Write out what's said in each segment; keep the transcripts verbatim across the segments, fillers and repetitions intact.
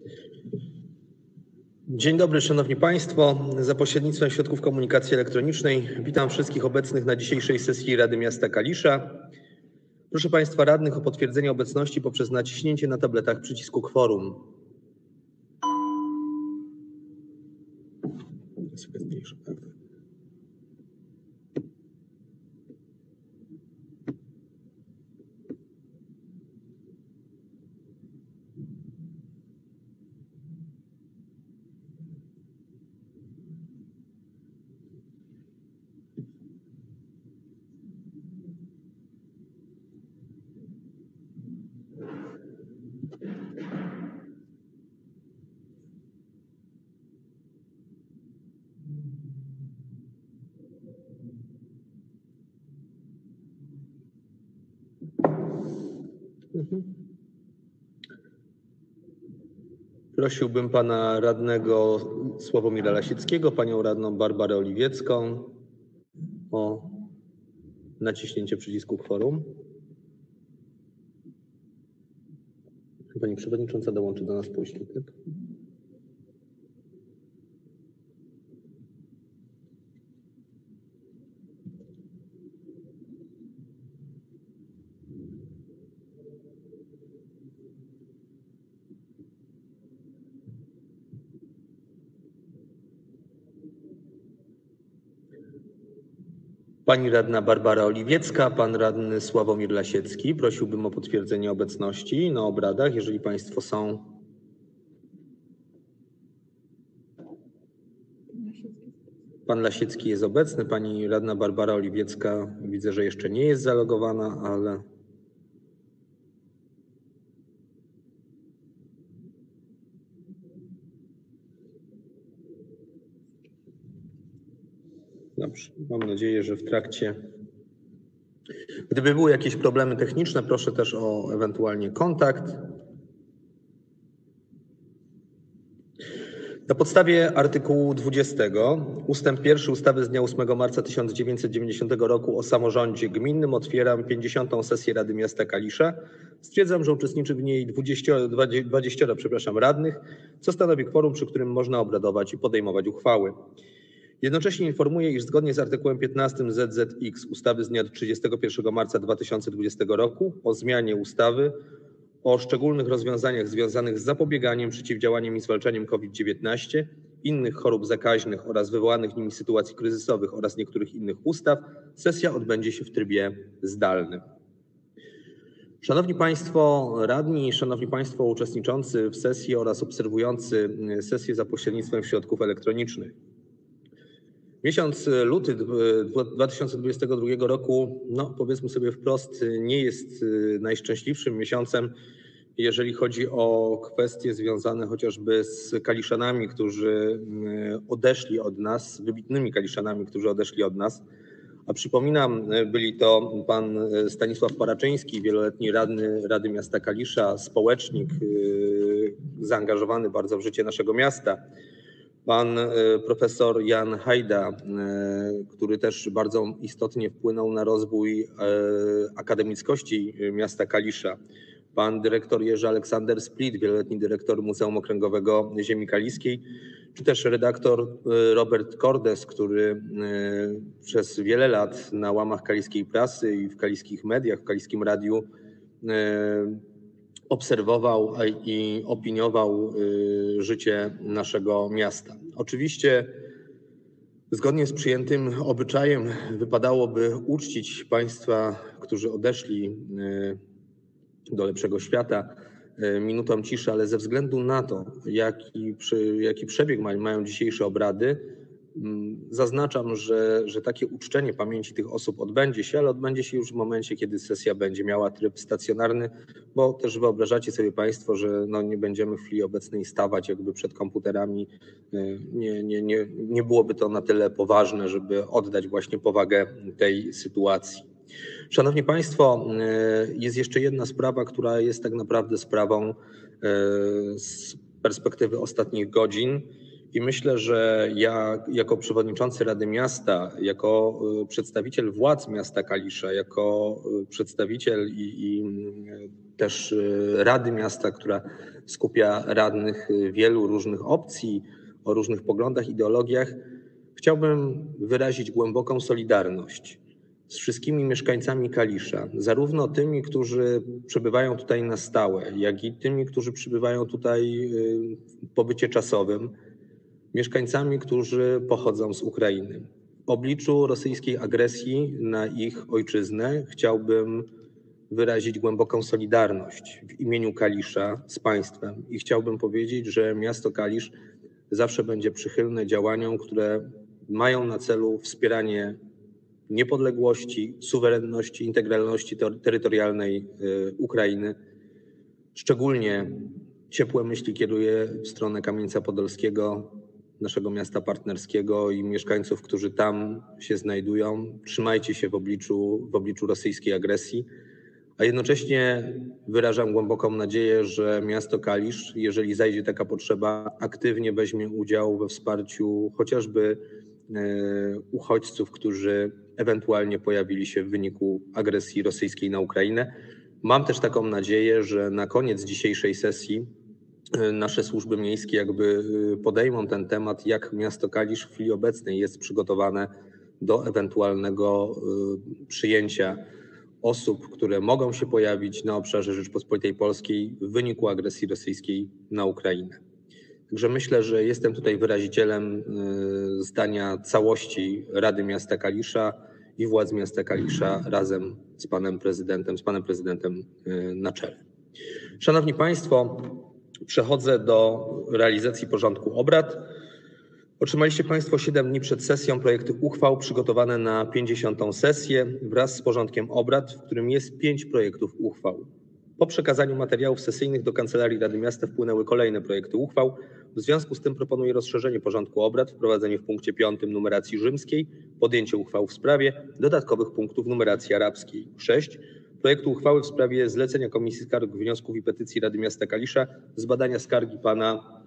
Dzień dobry, Szanowni Państwo. Za pośrednictwem środków komunikacji elektronicznej witam wszystkich obecnych na dzisiejszej sesji Rady Miasta Kalisza. Proszę Państwa radnych o potwierdzenie obecności poprzez naciśnięcie na tabletach przycisku kworum. Prosiłbym pana radnego Sławomira Lasieckiego, panią radną Barbarę Oliwiecką o naciśnięcie przycisku kworum. Pani przewodnicząca dołączy do nas później, tak? Pani radna Barbara Oliwiecka, pan radny Sławomir Lasiecki. Prosiłbym o potwierdzenie obecności na obradach, jeżeli Państwo są. Pan Lasiecki jest obecny, pani radna Barbara Oliwiecka widzę, że jeszcze nie jest zalogowana, ale dobrze, mam nadzieję, że w trakcie. Gdyby były jakieś problemy techniczne, proszę też o ewentualnie kontakt. Na podstawie artykułu dwudziestego ustęp pierwszy ustawy z dnia ósmego marca tysiąc dziewięćset dziewięćdziesiątego roku o samorządzie gminnym otwieram pięćdziesiątą sesję Rady Miasta Kalisza. Stwierdzam, że uczestniczy w niej dwadzieścia, dwadzieścia przepraszam, radnych, co stanowi kworum, przy którym można obradować i podejmować uchwały. Jednocześnie informuję, iż zgodnie z artykułem piętnastym Z Z X ustawy z dnia trzydziestego pierwszego marca dwa tysiące dwudziestego roku o zmianie ustawy o szczególnych rozwiązaniach związanych z zapobieganiem, przeciwdziałaniem i zwalczaniem COVID dziewiętnaście, innych chorób zakaźnych oraz wywołanych nimi sytuacji kryzysowych oraz niektórych innych ustaw, sesja odbędzie się w trybie zdalnym. Szanowni Państwo radni, Szanowni Państwo uczestniczący w sesji oraz obserwujący sesję za pośrednictwem środków elektronicznych. Miesiąc luty dwa tysiące dwudziestego drugiego roku, no powiedzmy sobie wprost, nie jest najszczęśliwszym miesiącem, jeżeli chodzi o kwestie związane chociażby z Kaliszanami, którzy odeszli od nas, wybitnymi Kaliszanami, którzy odeszli od nas. A przypominam, byli to pan Stanisław Paraczyński, wieloletni radny Rady Miasta Kalisza, społecznik zaangażowany bardzo w życie naszego miasta. Pan profesor Jan Hajda, który też bardzo istotnie wpłynął na rozwój akademickości miasta Kalisza. Pan dyrektor Jerzy Aleksander Split, wieloletni dyrektor Muzeum Okręgowego Ziemi Kaliskiej, czy też redaktor Robert Kordes, który przez wiele lat na łamach kaliskiej prasy i w kaliskich mediach, w kaliskim radiu obserwował i opiniował życie naszego miasta. Oczywiście zgodnie z przyjętym obyczajem wypadałoby uczcić państwa, którzy odeszli do lepszego świata, minutą ciszy, ale ze względu na to, jaki, jaki przebieg mają dzisiejsze obrady, zaznaczam, że, że takie uczczenie pamięci tych osób odbędzie się, ale odbędzie się już w momencie, kiedy sesja będzie miała tryb stacjonarny, bo też wyobrażacie sobie Państwo, że no nie będziemy w chwili obecnej stawać jakby przed komputerami. Nie, nie, nie, nie byłoby to na tyle poważne, żeby oddać właśnie powagę tej sytuacji. Szanowni Państwo, jest jeszcze jedna sprawa, która jest tak naprawdę sprawą z perspektywy ostatnich godzin. I myślę, że ja jako przewodniczący Rady Miasta, jako przedstawiciel władz miasta Kalisza, jako przedstawiciel i, i też Rady Miasta, która skupia radnych wielu różnych opcji, o różnych poglądach, ideologiach, chciałbym wyrazić głęboką solidarność z wszystkimi mieszkańcami Kalisza, zarówno tymi, którzy przebywają tutaj na stałe, jak i tymi, którzy przybywają tutaj w pobycie czasowym, mieszkańcami, którzy pochodzą z Ukrainy. W obliczu rosyjskiej agresji na ich ojczyznę chciałbym wyrazić głęboką solidarność w imieniu Kalisza z państwem i chciałbym powiedzieć, że miasto Kalisz zawsze będzie przychylne działaniom, które mają na celu wspieranie niepodległości, suwerenności, integralności terytorialnej Ukrainy. Szczególnie ciepłe myśli kieruję w stronę Kamieńca Podolskiego, naszego miasta partnerskiego i mieszkańców, którzy tam się znajdują. Trzymajcie się w obliczu, w obliczu rosyjskiej agresji, a jednocześnie wyrażam głęboką nadzieję, że miasto Kalisz, jeżeli zajdzie taka potrzeba, aktywnie weźmie udział we wsparciu chociażby uchodźców, którzy ewentualnie pojawili się w wyniku agresji rosyjskiej na Ukrainę. Mam też taką nadzieję, że na koniec dzisiejszej sesji nasze służby miejskie jakby podejmą ten temat, jak miasto Kalisz w chwili obecnej jest przygotowane do ewentualnego przyjęcia osób, które mogą się pojawić na obszarze Rzeczypospolitej Polskiej w wyniku agresji rosyjskiej na Ukrainę. Także myślę, że jestem tutaj wyrazicielem zdania całości Rady Miasta Kalisza i władz miasta Kalisza razem z panem prezydentem, z panem prezydentem na czele. Szanowni Państwo, przechodzę do realizacji porządku obrad. Otrzymaliście Państwo siedem dni przed sesją projekty uchwał przygotowane na pięćdziesiątą sesję wraz z porządkiem obrad, w którym jest pięć projektów uchwał. Po przekazaniu materiałów sesyjnych do Kancelarii Rady Miasta wpłynęły kolejne projekty uchwał. W związku z tym proponuję rozszerzenie porządku obrad, wprowadzenie w punkcie piątym numeracji rzymskiej, podjęcie uchwał w sprawie dodatkowych punktów numeracji arabskiej. sześć. Projektu uchwały w sprawie zlecenia Komisji Skarg, Wniosków i Petycji Rady Miasta Kalisza zbadania skargi pana,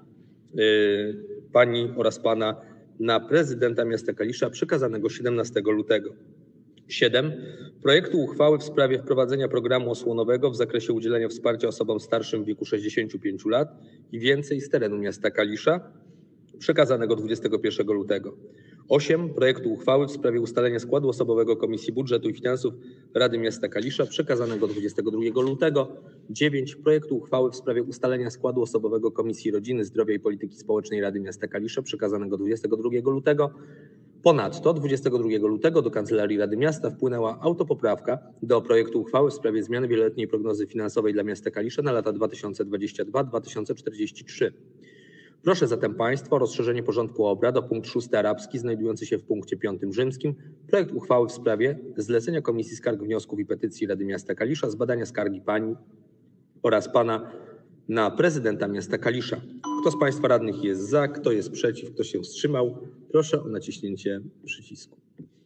yy, pani oraz pana na prezydenta miasta Kalisza przekazanego siedemnastego lutego. siedem. Projektu uchwały w sprawie wprowadzenia programu osłonowego w zakresie udzielania wsparcia osobom starszym w wieku sześćdziesięciu pięciu lat i więcej z terenu miasta Kalisza przekazanego dwudziestego pierwszego lutego. osiem. Projektu uchwały w sprawie ustalenia składu osobowego Komisji Budżetu i Finansów Rady Miasta Kalisza przekazanego dwudziestego drugiego lutego. dziewięć. Projektu uchwały w sprawie ustalenia składu osobowego Komisji Rodziny, Zdrowia i Polityki Społecznej Rady Miasta Kalisza przekazanego dwudziestego drugiego lutego. Ponadto dwudziestego drugiego lutego do Kancelarii Rady Miasta wpłynęła autopoprawka do projektu uchwały w sprawie zmiany wieloletniej prognozy finansowej dla miasta Kalisza na lata dwa tysiące dwudziesty drugi do dwa tysiące czterdziestego trzeciego. Proszę zatem Państwa o rozszerzenie porządku obrad o punkt szósty arabski znajdujący się w punkcie piątym rzymskim. Projekt uchwały w sprawie zlecenia Komisji Skarg, Wniosków i Petycji Rady Miasta Kalisza zbadania skargi pani oraz pana na prezydenta miasta Kalisza. Kto z Państwa radnych jest za, kto jest przeciw, kto się wstrzymał? Proszę o naciśnięcie przycisku.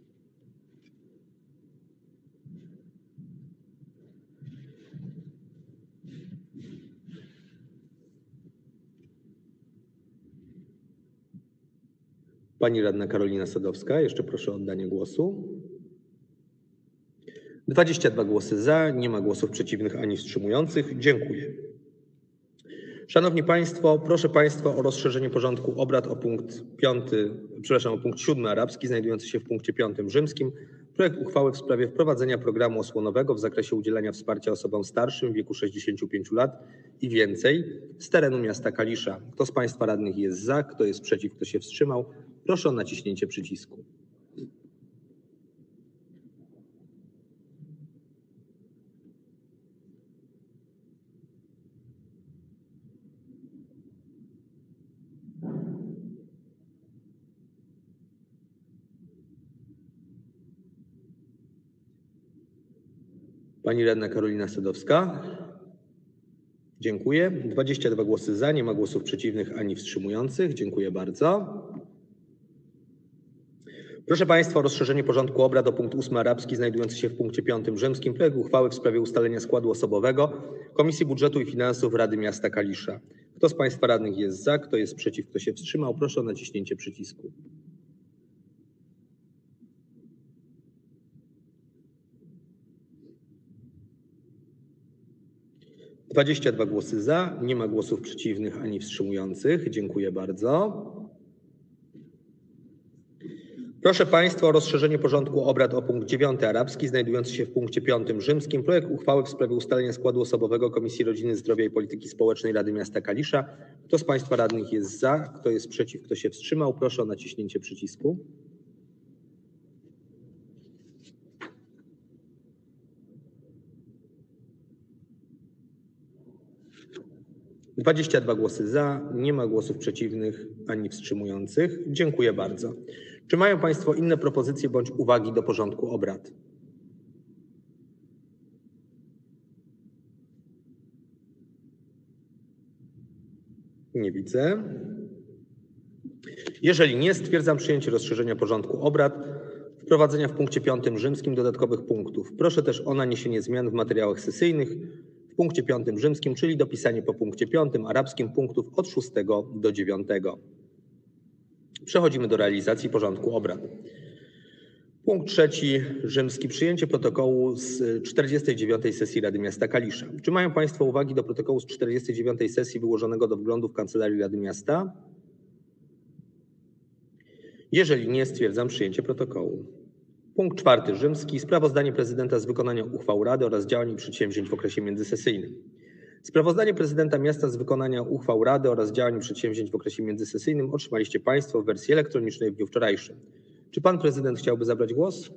Pani radna Karolina Sadowska, jeszcze proszę o oddanie głosu. dwadzieścia dwa głosy za, nie ma głosów przeciwnych ani wstrzymujących. Dziękuję. Szanowni Państwo, proszę Państwa o rozszerzenie porządku obrad o punkt piąty, przepraszam, o punkt siódmy arabski znajdujący się w punkcie piątym rzymskim. Projekt uchwały w sprawie wprowadzenia programu osłonowego w zakresie udzielania wsparcia osobom starszym w wieku sześćdziesięciu pięciu lat i więcej z terenu miasta Kalisza. Kto z Państwa radnych jest za, kto jest przeciw, kto się wstrzymał? Proszę o naciśnięcie przycisku. Pani radna Karolina Sadowska. Dziękuję. dwadzieścia dwa głosy za, nie ma głosów przeciwnych ani wstrzymujących. Dziękuję bardzo. Proszę Państwa o rozszerzenie porządku obrad o punkt ósmy arabski znajdujący się w punkcie piątym rzymskim. Projekt uchwały w sprawie ustalenia składu osobowego Komisji Budżetu i Finansów Rady Miasta Kalisza. Kto z Państwa radnych jest za, kto jest przeciw, kto się wstrzymał? Proszę o naciśnięcie przycisku. dwadzieścia dwa głosy za, nie ma głosów przeciwnych ani wstrzymujących. Dziękuję bardzo. Proszę Państwa o rozszerzenie porządku obrad o punkt dziewiąty arabski, znajdujący się w punkcie piątym rzymskim. Projekt uchwały w sprawie ustalenia składu osobowego Komisji Rodziny, Zdrowia i Polityki Społecznej Rady Miasta Kalisza. Kto z Państwa radnych jest za? Kto jest przeciw? Kto się wstrzymał? Proszę o naciśnięcie przycisku. dwadzieścia dwa głosy za, nie ma głosów przeciwnych ani wstrzymujących. Dziękuję bardzo. Czy mają Państwo inne propozycje bądź uwagi do porządku obrad? Nie widzę. Jeżeli nie, stwierdzam przyjęcie rozszerzenia porządku obrad, wprowadzenia w punkcie piątym rzymskim dodatkowych punktów. Proszę też o naniesienie zmian w materiałach sesyjnych w punkcie piątym rzymskim, czyli dopisanie po punkcie piątym arabskim punktów od szóstego do dziewiątego. Przechodzimy do realizacji porządku obrad. Punkt trzeci rzymski. Przyjęcie protokołu z czterdziestej dziewiątej sesji Rady Miasta Kalisza. Czy mają Państwo uwagi do protokołu z czterdziestej dziewiątej sesji wyłożonego do wglądu w Kancelarii Rady Miasta? Jeżeli nie, stwierdzam przyjęcie protokołu. Punkt czwarty rzymski. Sprawozdanie prezydenta z wykonania uchwał Rady oraz działań i przedsięwzięć w okresie międzysesyjnym. Sprawozdanie prezydenta miasta z wykonania uchwał Rady oraz działań i przedsięwzięć w okresie międzysesyjnym otrzymaliście Państwo w wersji elektronicznej w dniu wczorajszym. Czy Pan Prezydent chciałby zabrać głos?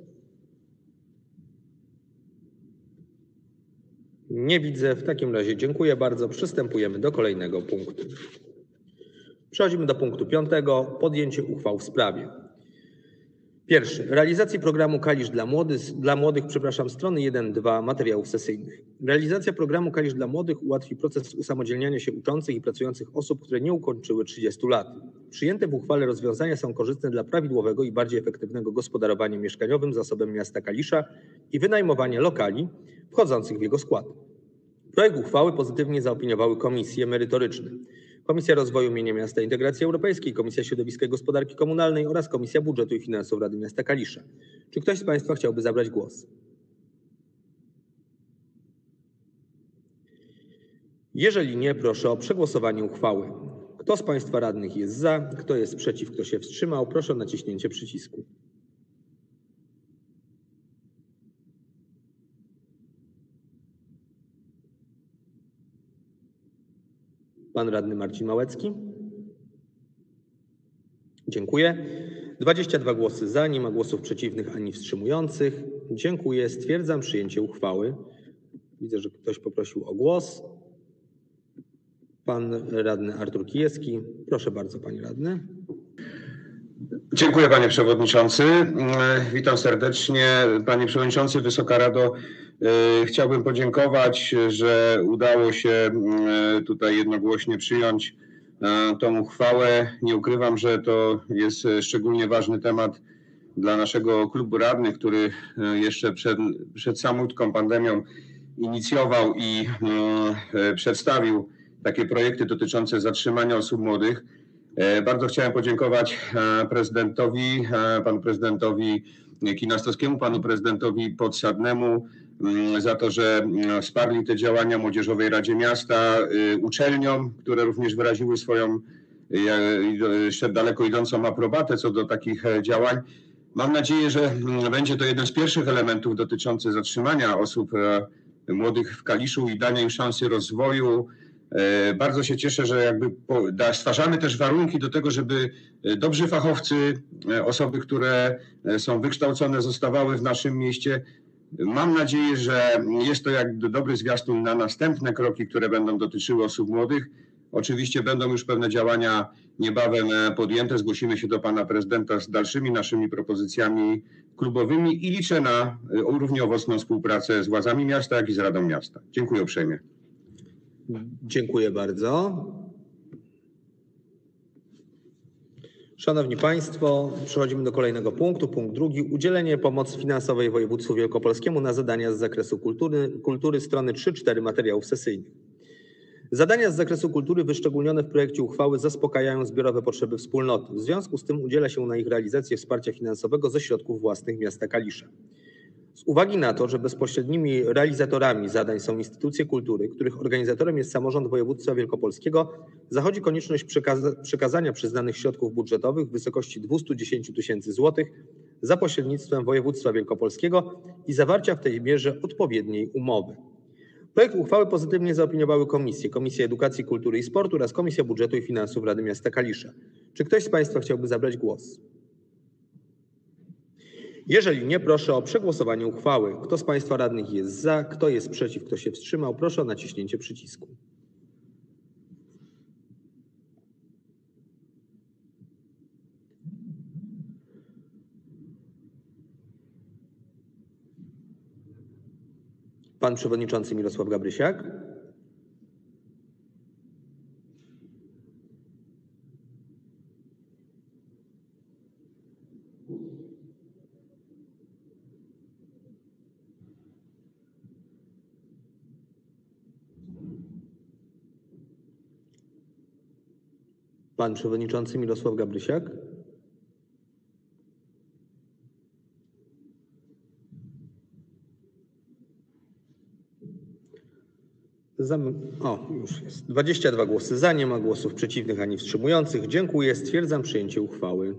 Nie widzę. W takim razie dziękuję bardzo. Przystępujemy do kolejnego punktu. Przechodzimy do punktu piątego. Podjęcie uchwał w sprawie. Pierwszy. Realizacji programu Kalisz dla młodych, dla młodych, przepraszam, strony jeden dwa materiałów sesyjnych. Realizacja programu Kalisz dla młodych ułatwi proces usamodzielniania się uczących i pracujących osób, które nie ukończyły trzydziestu lat. Przyjęte w uchwale rozwiązania są korzystne dla prawidłowego i bardziej efektywnego gospodarowania mieszkaniowym zasobem miasta Kalisza i wynajmowania lokali wchodzących w jego skład. Projekt uchwały pozytywnie zaopiniowały komisje merytoryczne. Komisja Rozwoju Mienia Miasta i Integracji Europejskiej, Komisja Środowiska i Gospodarki Komunalnej oraz Komisja Budżetu i Finansów Rady Miasta Kalisza. Czy ktoś z Państwa chciałby zabrać głos? Jeżeli nie, proszę o przegłosowanie uchwały. Kto z Państwa radnych jest za? Kto jest przeciw? Kto się wstrzymał? Proszę o naciśnięcie przycisku. Pan radny Marcin Małecki. Dziękuję. dwadzieścia dwa głosy za, nie ma głosów przeciwnych ani wstrzymujących. Dziękuję. Stwierdzam przyjęcie uchwały. Widzę, że ktoś poprosił o głos. Pan radny Artur Kijewski. Proszę bardzo, panie radny. Dziękuję, panie przewodniczący. Witam serdecznie. Panie przewodniczący, Wysoka Rado, chciałbym podziękować, że udało się tutaj jednogłośnie przyjąć tą uchwałę. Nie ukrywam, że to jest szczególnie ważny temat dla naszego klubu radnych, który jeszcze przed, przed samotną pandemią inicjował i przedstawił takie projekty dotyczące zatrzymania osób młodych. Bardzo chciałem podziękować prezydentowi, panu prezydentowi Kinastowskiemu, panu prezydentowi Podsadnemu za to, że wsparli te działania Młodzieżowej Radzie Miasta, uczelniom, które również wyraziły swoją jeszcze daleko idącą aprobatę co do takich działań. Mam nadzieję, że będzie to jeden z pierwszych elementów dotyczących zatrzymania osób młodych w Kaliszu i dania im szansy rozwoju. Bardzo się cieszę, że jakby stwarzamy też warunki do tego, żeby dobrzy fachowcy, osoby, które są wykształcone, zostawały w naszym mieście. Mam nadzieję, że jest to jak dobry zwiastun na następne kroki, które będą dotyczyły osób młodych. Oczywiście będą już pewne działania niebawem podjęte. Zgłosimy się do pana prezydenta z dalszymi naszymi propozycjami klubowymi i liczę na równie owocną współpracę z władzami miasta, jak i z Radą Miasta. Dziękuję uprzejmie. Dziękuję bardzo. Szanowni Państwo, przechodzimy do kolejnego punktu. Punkt drugi. Udzielenie pomocy finansowej województwu wielkopolskiemu na zadania z zakresu kultury, kultury strony trzy cztery materiałów sesyjnych. Zadania z zakresu kultury wyszczególnione w projekcie uchwały zaspokajają zbiorowe potrzeby wspólnoty. W związku z tym udziela się na ich realizację wsparcia finansowego ze środków własnych miasta Kalisza. Z uwagi na to, że bezpośrednimi realizatorami zadań są instytucje kultury, których organizatorem jest samorząd województwa wielkopolskiego, zachodzi konieczność przekaza przekazania przyznanych środków budżetowych w wysokości dwieście dziesięć tysięcy złotych za pośrednictwem województwa wielkopolskiego i zawarcia w tej mierze odpowiedniej umowy. Projekt uchwały pozytywnie zaopiniowały komisje, Komisja Edukacji, Kultury i Sportu oraz Komisja Budżetu i Finansów Rady Miasta Kalisza. Czy ktoś z Państwa chciałby zabrać głos? Jeżeli nie, proszę o przegłosowanie uchwały. Kto z Państwa radnych jest za, kto jest przeciw, kto się wstrzymał, proszę o naciśnięcie przycisku. Pan Przewodniczący Mirosław Gabrysiak. Pan Przewodniczący Mirosław Gabrysiak. Zam... O, już jest. dwadzieścia dwa głosy za, nie ma głosów przeciwnych ani wstrzymujących. Dziękuję. Stwierdzam przyjęcie uchwały.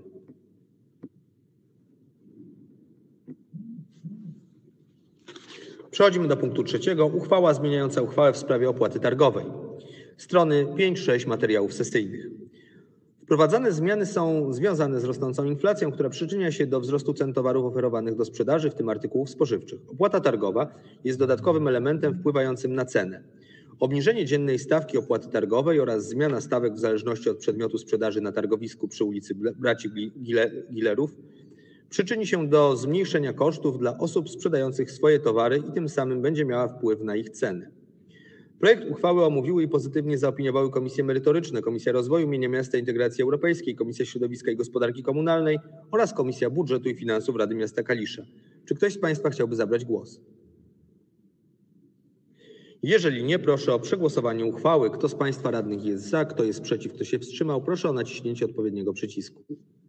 Przechodzimy do punktu trzeciego. Uchwała zmieniająca uchwałę w sprawie opłaty targowej. Strony pięć sześć materiałów sesyjnych. Wprowadzane zmiany są związane z rosnącą inflacją, która przyczynia się do wzrostu cen towarów oferowanych do sprzedaży, w tym artykułów spożywczych. Opłata targowa jest dodatkowym elementem wpływającym na cenę. Obniżenie dziennej stawki opłaty targowej oraz zmiana stawek w zależności od przedmiotu sprzedaży na targowisku przy ulicy Braci Gilerów przyczyni się do zmniejszenia kosztów dla osób sprzedających swoje towary i tym samym będzie miała wpływ na ich ceny. Projekt uchwały omówiły i pozytywnie zaopiniowały komisje merytoryczne, Komisja Rozwoju Mienia Miasta i Integracji Europejskiej, Komisja Środowiska i Gospodarki Komunalnej oraz Komisja Budżetu i Finansów Rady Miasta Kalisza. Czy ktoś z Państwa chciałby zabrać głos? Jeżeli nie, proszę o przegłosowanie uchwały. Kto z Państwa radnych jest za, kto jest przeciw, kto się wstrzymał, proszę o naciśnięcie odpowiedniego przycisku.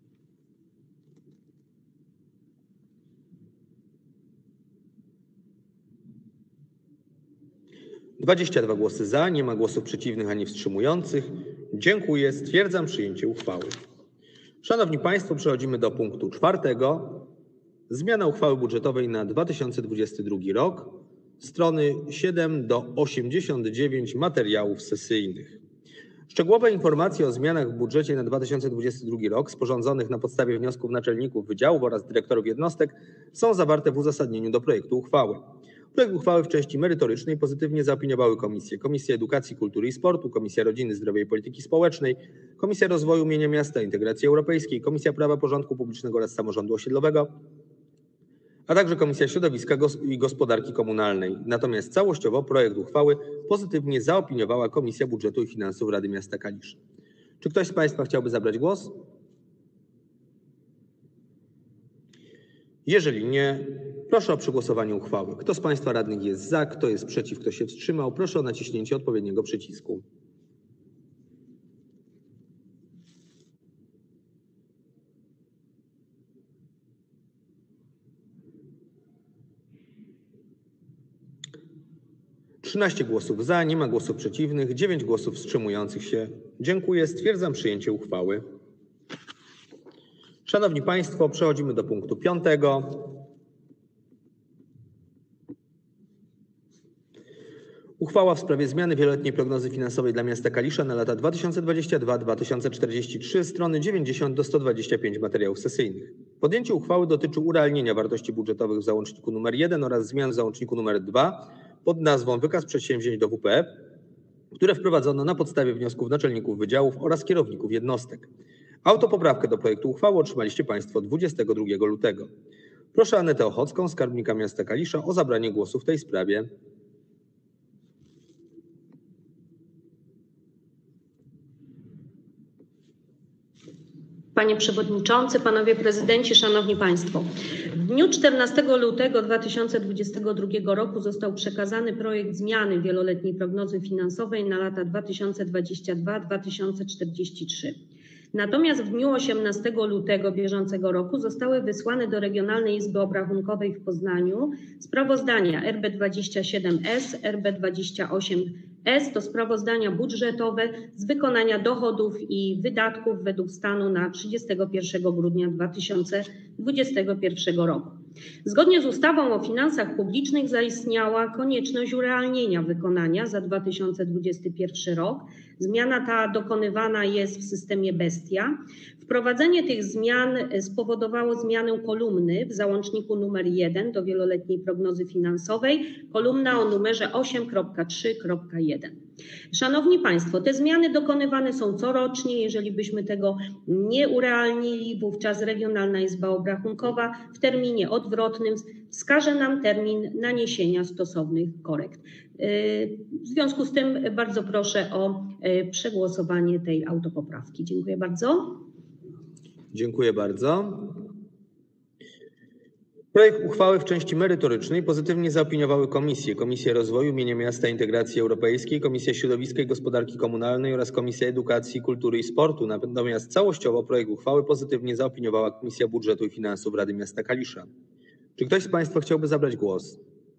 dwadzieścia dwa głosy za, nie ma głosów przeciwnych ani wstrzymujących. Dziękuję. Stwierdzam przyjęcie uchwały. Szanowni Państwo, przechodzimy do punktu czwartego. Zmiana uchwały budżetowej na dwa tysiące dwudziesty drugi rok. Strony siedem do osiemdziesiąt dziewięć materiałów sesyjnych. Szczegółowe informacje o zmianach w budżecie na dwa tysiące dwudziesty drugi rok sporządzonych na podstawie wniosków naczelników wydziałów oraz dyrektorów jednostek są zawarte w uzasadnieniu do projektu uchwały. Projekt uchwały w części merytorycznej pozytywnie zaopiniowały komisje: Komisja Edukacji, Kultury i Sportu, Komisja Rodziny, Zdrowia i Polityki Społecznej, Komisja Rozwoju Mienia Miasta i Integracji Europejskiej, Komisja Prawa, Porządku Publicznego oraz Samorządu Osiedlowego, a także Komisja Środowiska i Gospodarki Komunalnej. Natomiast całościowo projekt uchwały pozytywnie zaopiniowała Komisja Budżetu i Finansów Rady Miasta Kalisza. Czy ktoś z Państwa chciałby zabrać głos? Jeżeli nie, proszę o przegłosowanie uchwały. Kto z Państwa radnych jest za, kto jest przeciw, kto się wstrzymał, proszę o naciśnięcie odpowiedniego przycisku. trzynaście głosów za, nie ma głosów przeciwnych, dziewięć głosów wstrzymujących się. Dziękuję. Stwierdzam przyjęcie uchwały. Szanowni Państwo, przechodzimy do punktu piątego. Uchwała w sprawie zmiany wieloletniej prognozy finansowej dla miasta Kalisza na lata dwa tysiące dwudziesty drugi do dwa tysiące czterdziesty trzeci, strony dziewięćdziesiąt do stu dwudziestu pięciu materiałów sesyjnych. Podjęcie uchwały dotyczy urealnienia wartości budżetowych w załączniku nr jeden oraz zmian w załączniku nr dwa pod nazwą Wykaz przedsięwzięć do W P F, które wprowadzono na podstawie wniosków naczelników wydziałów oraz kierowników jednostek. Autopoprawkę do projektu uchwały otrzymaliście Państwo dwudziestego drugiego lutego. Proszę Anetę Ochocką, skarbnika miasta Kalisza, o zabranie głosu w tej sprawie. Panie Przewodniczący, Panowie Prezydenci, Szanowni Państwo. W dniu czternastego lutego dwa tysiące dwudziestego drugiego roku został przekazany projekt zmiany wieloletniej prognozy finansowej na lata dwa tysiące dwudziesty drugi do dwa tysiące czterdziestego trzeciego. Natomiast w dniu osiemnastego lutego bieżącego roku zostały wysłane do Regionalnej Izby Obrachunkowej w Poznaniu sprawozdania R B dwadzieścia siedem S, R B dwadzieścia osiem S, to sprawozdania budżetowe z wykonania dochodów i wydatków według stanu na trzydziestego pierwszego grudnia dwa tysiące dwudziestego pierwszego roku. Zgodnie z ustawą o finansach publicznych zaistniała konieczność urealnienia wykonania za dwa tysiące dwudziesty pierwszy rok. Zmiana ta dokonywana jest w systemie Bestia. Wprowadzenie tych zmian spowodowało zmianę kolumny w załączniku numer jeden do wieloletniej prognozy finansowej, kolumna o numerze osiem kropka trzy kropka jeden. Szanowni Państwo, te zmiany dokonywane są corocznie. Jeżeli byśmy tego nie urealnili, wówczas Regionalna Izba Obrachunkowa w terminie odwrotnym wskaże nam termin naniesienia stosownych korekt. W związku z tym bardzo proszę o przegłosowanie tej autopoprawki. Dziękuję bardzo. Dziękuję bardzo. Projekt uchwały w części merytorycznej pozytywnie zaopiniowały komisje: Komisja Rozwoju, Mienia Miasta i Integracji Europejskiej, Komisja Środowiska i Gospodarki Komunalnej oraz Komisja Edukacji, Kultury i Sportu. Natomiast całościowo projekt uchwały pozytywnie zaopiniowała Komisja Budżetu i Finansów Rady Miasta Kalisza. Czy ktoś z Państwa chciałby zabrać głos?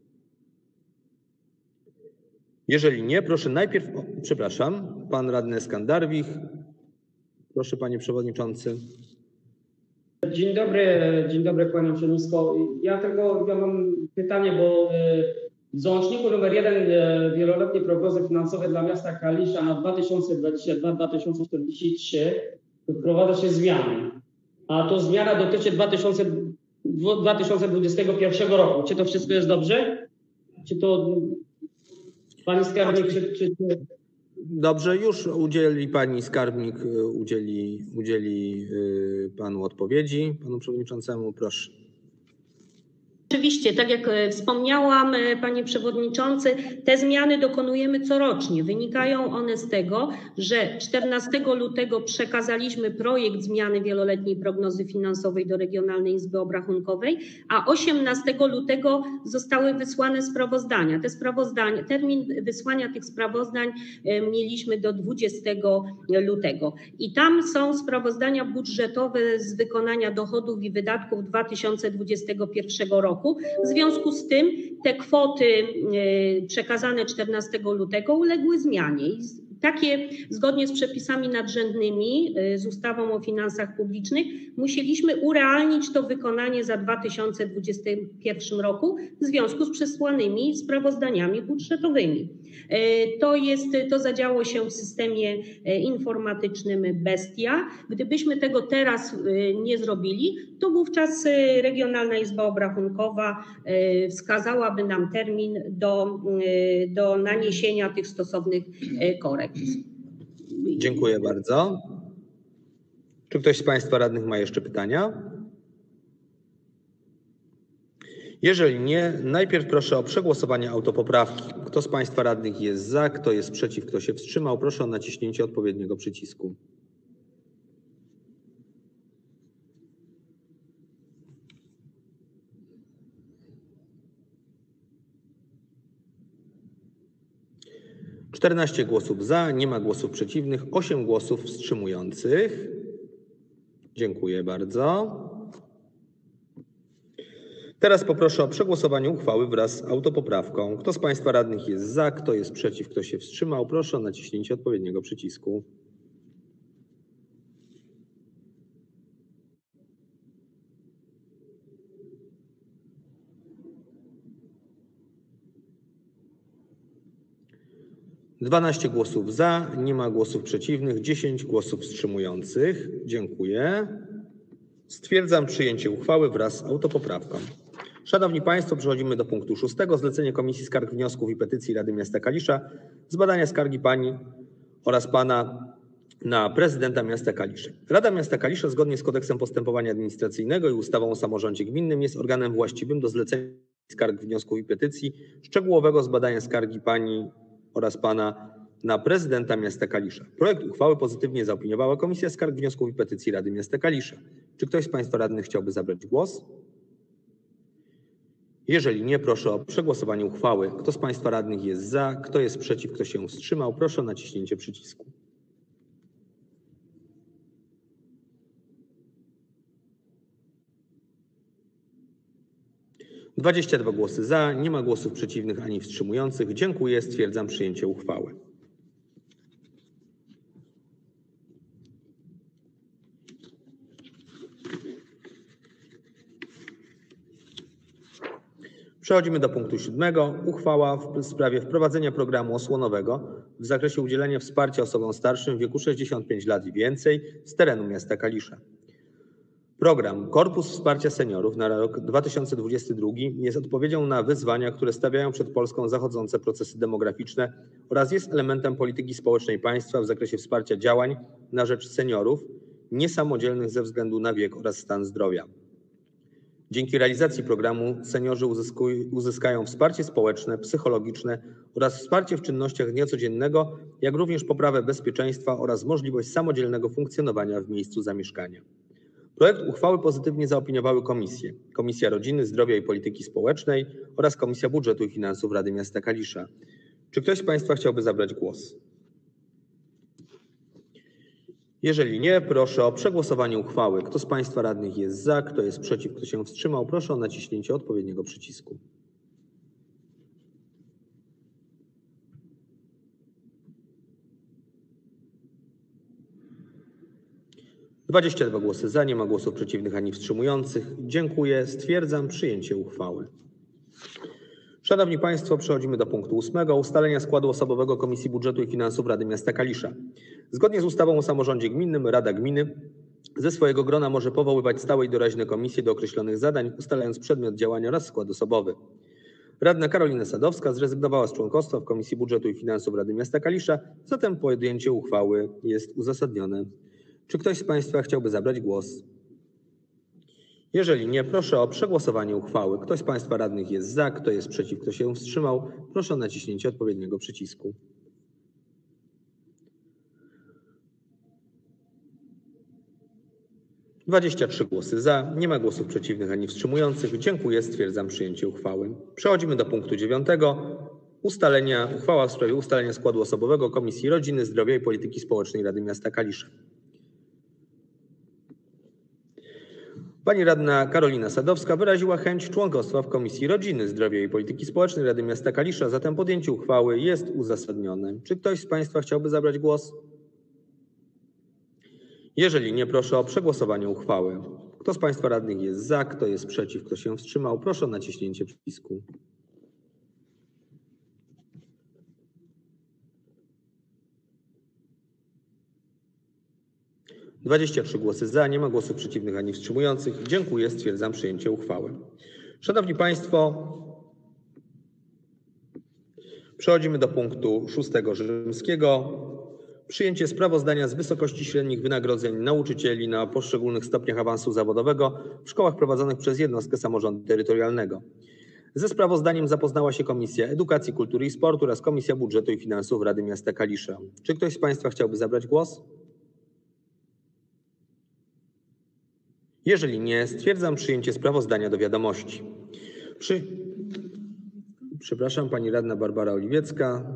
Jeżeli nie, proszę najpierw, o, przepraszam, pan radny Skandarwich. Proszę, panie przewodniczący. Dzień dobry, dzień dobry panie przewodniczący. Ja tylko ja mam pytanie, bo w załączniku numer jeden wieloletniej prognozy finansowej dla miasta Kalisza na dwa tysiące dwudziesty drugi do dwa tysiące czterdziestego trzeciego wprowadza się zmiany, a to zmiana dotyczy dwa tysiące dwudziestego pierwszego roku. Czy to wszystko jest dobrze? Czy to pani skarbnik, czy, czy... Dobrze, już udzieli pani skarbnik, udzieli, udzieli panu odpowiedzi, panu przewodniczącemu, proszę. Oczywiście, tak jak wspomniałam, panie przewodniczący, te zmiany dokonujemy corocznie. Wynikają one z tego, że czternastego lutego przekazaliśmy projekt zmiany wieloletniej prognozy finansowej do Regionalnej Izby Obrachunkowej, a osiemnastego lutego zostały wysłane sprawozdania. Te sprawozdania, termin wysłania tych sprawozdań mieliśmy do dwudziestego lutego. I tam są sprawozdania budżetowe z wykonania dochodów i wydatków dwa tysiące dwudziestego pierwszego roku. W związku z tym te kwoty przekazane czternastego lutego uległy zmianie. Takie, zgodnie z przepisami nadrzędnymi, z ustawą o finansach publicznych, musieliśmy urealnić to wykonanie za dwa tysiące dwudziestym pierwszym roku w związku z przesłanymi sprawozdaniami budżetowymi. To jest, to zadziało się w systemie informatycznym Bestia. Gdybyśmy tego teraz nie zrobili, to wówczas Regionalna Izba Obrachunkowa wskazałaby nam termin do, do naniesienia tych stosownych korekt. Dziękuję bardzo. Czy ktoś z Państwa radnych ma jeszcze pytania? Jeżeli nie, najpierw proszę o przegłosowanie autopoprawki. Kto z Państwa radnych jest za, kto jest przeciw, kto się wstrzymał, proszę o naciśnięcie odpowiedniego przycisku. czternaście głosów za, nie ma głosów przeciwnych, osiem głosów wstrzymujących. Dziękuję bardzo. Teraz poproszę o przegłosowanie uchwały wraz z autopoprawką. Kto z Państwa radnych jest za, kto jest przeciw, kto się wstrzymał, proszę o naciśnięcie odpowiedniego przycisku. dwanaście głosów za, nie ma głosów przeciwnych, dziesięć głosów wstrzymujących. Dziękuję. Stwierdzam przyjęcie uchwały wraz z autopoprawką. Szanowni Państwo, przechodzimy do punktu szóstego. Zlecenie Komisji Skarg, Wniosków i Petycji Rady Miasta Kalisza z badania skargi pani oraz pana na prezydenta miasta Kalisza. Rada Miasta Kalisza zgodnie z Kodeksem Postępowania Administracyjnego i ustawą o samorządzie gminnym jest organem właściwym do zlecenia skarg, wniosków i petycji, szczegółowego zbadania skargi pani oraz pana na prezydenta miasta Kalisza. Projekt uchwały pozytywnie zaopiniowała Komisja Skarg, Wniosków i Petycji Rady Miasta Kalisza. Czy ktoś z Państwa radnych chciałby zabrać głos? Jeżeli nie, proszę o przegłosowanie uchwały. Kto z Państwa radnych jest za, kto jest przeciw, kto się wstrzymał, proszę o naciśnięcie przycisku. dwadzieścia dwa głosy za, nie ma głosów przeciwnych ani wstrzymujących. Dziękuję, stwierdzam przyjęcie uchwały. Przechodzimy do punktu siódmego. Uchwała w sprawie wprowadzenia programu osłonowego w zakresie udzielenia wsparcia osobom starszym w wieku sześćdziesiąt pięć lat i więcej z terenu miasta Kalisza. Program Korpus Wsparcia Seniorów na rok dwa tysiące dwudziesty drugi jest odpowiedzią na wyzwania, które stawiają przed Polską zachodzące procesy demograficzne oraz jest elementem polityki społecznej państwa w zakresie wsparcia działań na rzecz seniorów niesamodzielnych ze względu na wiek oraz stan zdrowia. Dzięki realizacji programu seniorzy uzyskają wsparcie społeczne, psychologiczne oraz wsparcie w czynnościach dnia codziennego, jak również poprawę bezpieczeństwa oraz możliwość samodzielnego funkcjonowania w miejscu zamieszkania. Projekt uchwały pozytywnie zaopiniowały komisje: Komisja Rodziny, Zdrowia i Polityki Społecznej oraz Komisja Budżetu i Finansów Rady Miasta Kalisza. Czy ktoś z Państwa chciałby zabrać głos? Jeżeli nie, proszę o przegłosowanie uchwały. Kto z Państwa radnych jest za, kto jest przeciw, kto się wstrzymał, proszę o naciśnięcie odpowiedniego przycisku. dwadzieścia dwa głosy za, nie ma głosów przeciwnych ani wstrzymujących. Dziękuję, stwierdzam przyjęcie uchwały. Szanowni Państwo, przechodzimy do punktu ósmego. Ustalenia składu osobowego Komisji Budżetu i Finansów Rady Miasta Kalisza. Zgodnie z ustawą o samorządzie gminnym Rada Gminy ze swojego grona może powoływać stałe i doraźne komisje do określonych zadań, ustalając przedmiot działania oraz skład osobowy. Radna Karolina Sadowska zrezygnowała z członkostwa w Komisji Budżetu i Finansów Rady Miasta Kalisza, zatem podjęcie uchwały jest uzasadnione. Czy ktoś z Państwa chciałby zabrać głos? Jeżeli nie, proszę o przegłosowanie uchwały. Ktoś z Państwa radnych jest za, kto jest przeciw, kto się wstrzymał, proszę o naciśnięcie odpowiedniego przycisku. dwadzieścia trzy głosy za, nie ma głosów przeciwnych ani wstrzymujących. Dziękuję, stwierdzam przyjęcie uchwały. Przechodzimy do punktu dziewiątego. Ustalenia, uchwała w sprawie ustalenia składu osobowego Komisji Rodziny, Zdrowia i Polityki Społecznej Rady Miasta Kalisza. Pani radna Karolina Sadowska wyraziła chęć członkostwa w Komisji Rodziny, Zdrowia i Polityki Społecznej Rady Miasta Kalisza, zatem podjęcie uchwały jest uzasadnione. Czy ktoś z Państwa chciałby zabrać głos? Jeżeli nie, proszę o przegłosowanie uchwały. Kto z Państwa radnych jest za, kto jest przeciw, kto się wstrzymał, proszę o naciśnięcie przycisku. dwadzieścia trzy głosy za, nie ma głosów przeciwnych ani wstrzymujących. Dziękuję, stwierdzam przyjęcie uchwały. Szanowni Państwo, przechodzimy do punktu szóstego rzymskiego. Przyjęcie sprawozdania z wysokości średnich wynagrodzeń nauczycieli na poszczególnych stopniach awansu zawodowego w szkołach prowadzonych przez jednostkę samorządu terytorialnego. Ze sprawozdaniem zapoznała się Komisja Edukacji, Kultury i Sportu oraz Komisja Budżetu i Finansów Rady Miasta Kalisza. Czy ktoś z Państwa chciałby zabrać głos? Jeżeli nie, stwierdzam przyjęcie sprawozdania do wiadomości. Przy... Przepraszam, pani radna Barbara Oliwiecka.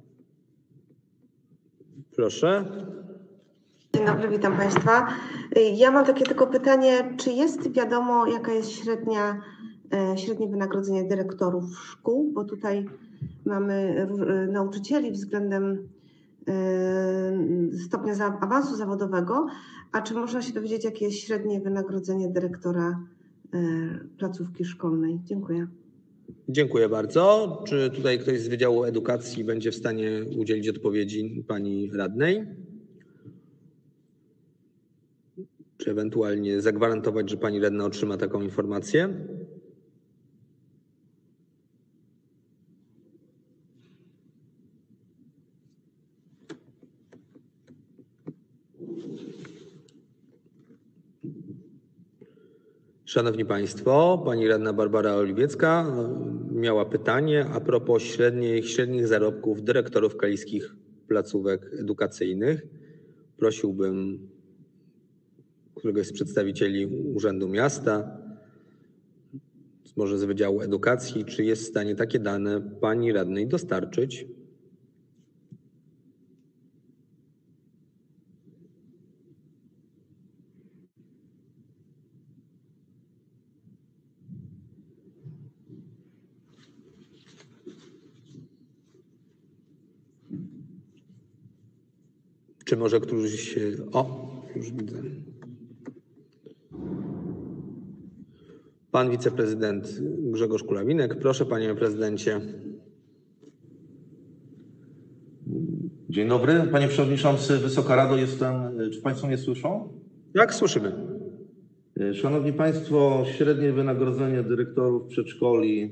Proszę. Dzień dobry, witam Państwa. Ja mam takie tylko pytanie, czy jest wiadomo, jaka jest średnia, średnie wynagrodzenie dyrektorów szkół, bo tutaj mamy nauczycieli względem stopnia awansu zawodowego, a czy można się dowiedzieć, jakie jest średnie wynagrodzenie dyrektora placówki szkolnej? Dziękuję. Dziękuję bardzo. Czy tutaj ktoś z Wydziału Edukacji będzie w stanie udzielić odpowiedzi pani radnej? Czy ewentualnie zagwarantować, że pani radna otrzyma taką informację? Szanowni Państwo, pani radna Barbara Oliwiecka miała pytanie a propos średnich, średnich zarobków dyrektorów kaliskich placówek edukacyjnych. Prosiłbym któregoś z przedstawicieli Urzędu Miasta, może z Wydziału Edukacji, czy jest w stanie takie dane pani radnej dostarczyć? Czy może któryś... O, już widzę. Pan wiceprezydent Grzegorz Kulawinek. Proszę, panie prezydencie. Dzień dobry, panie przewodniczący, Wysoka Rado, jestem. Czy państwo mnie słyszą? Tak, słyszymy. Szanowni państwo, średnie wynagrodzenie dyrektorów przedszkoli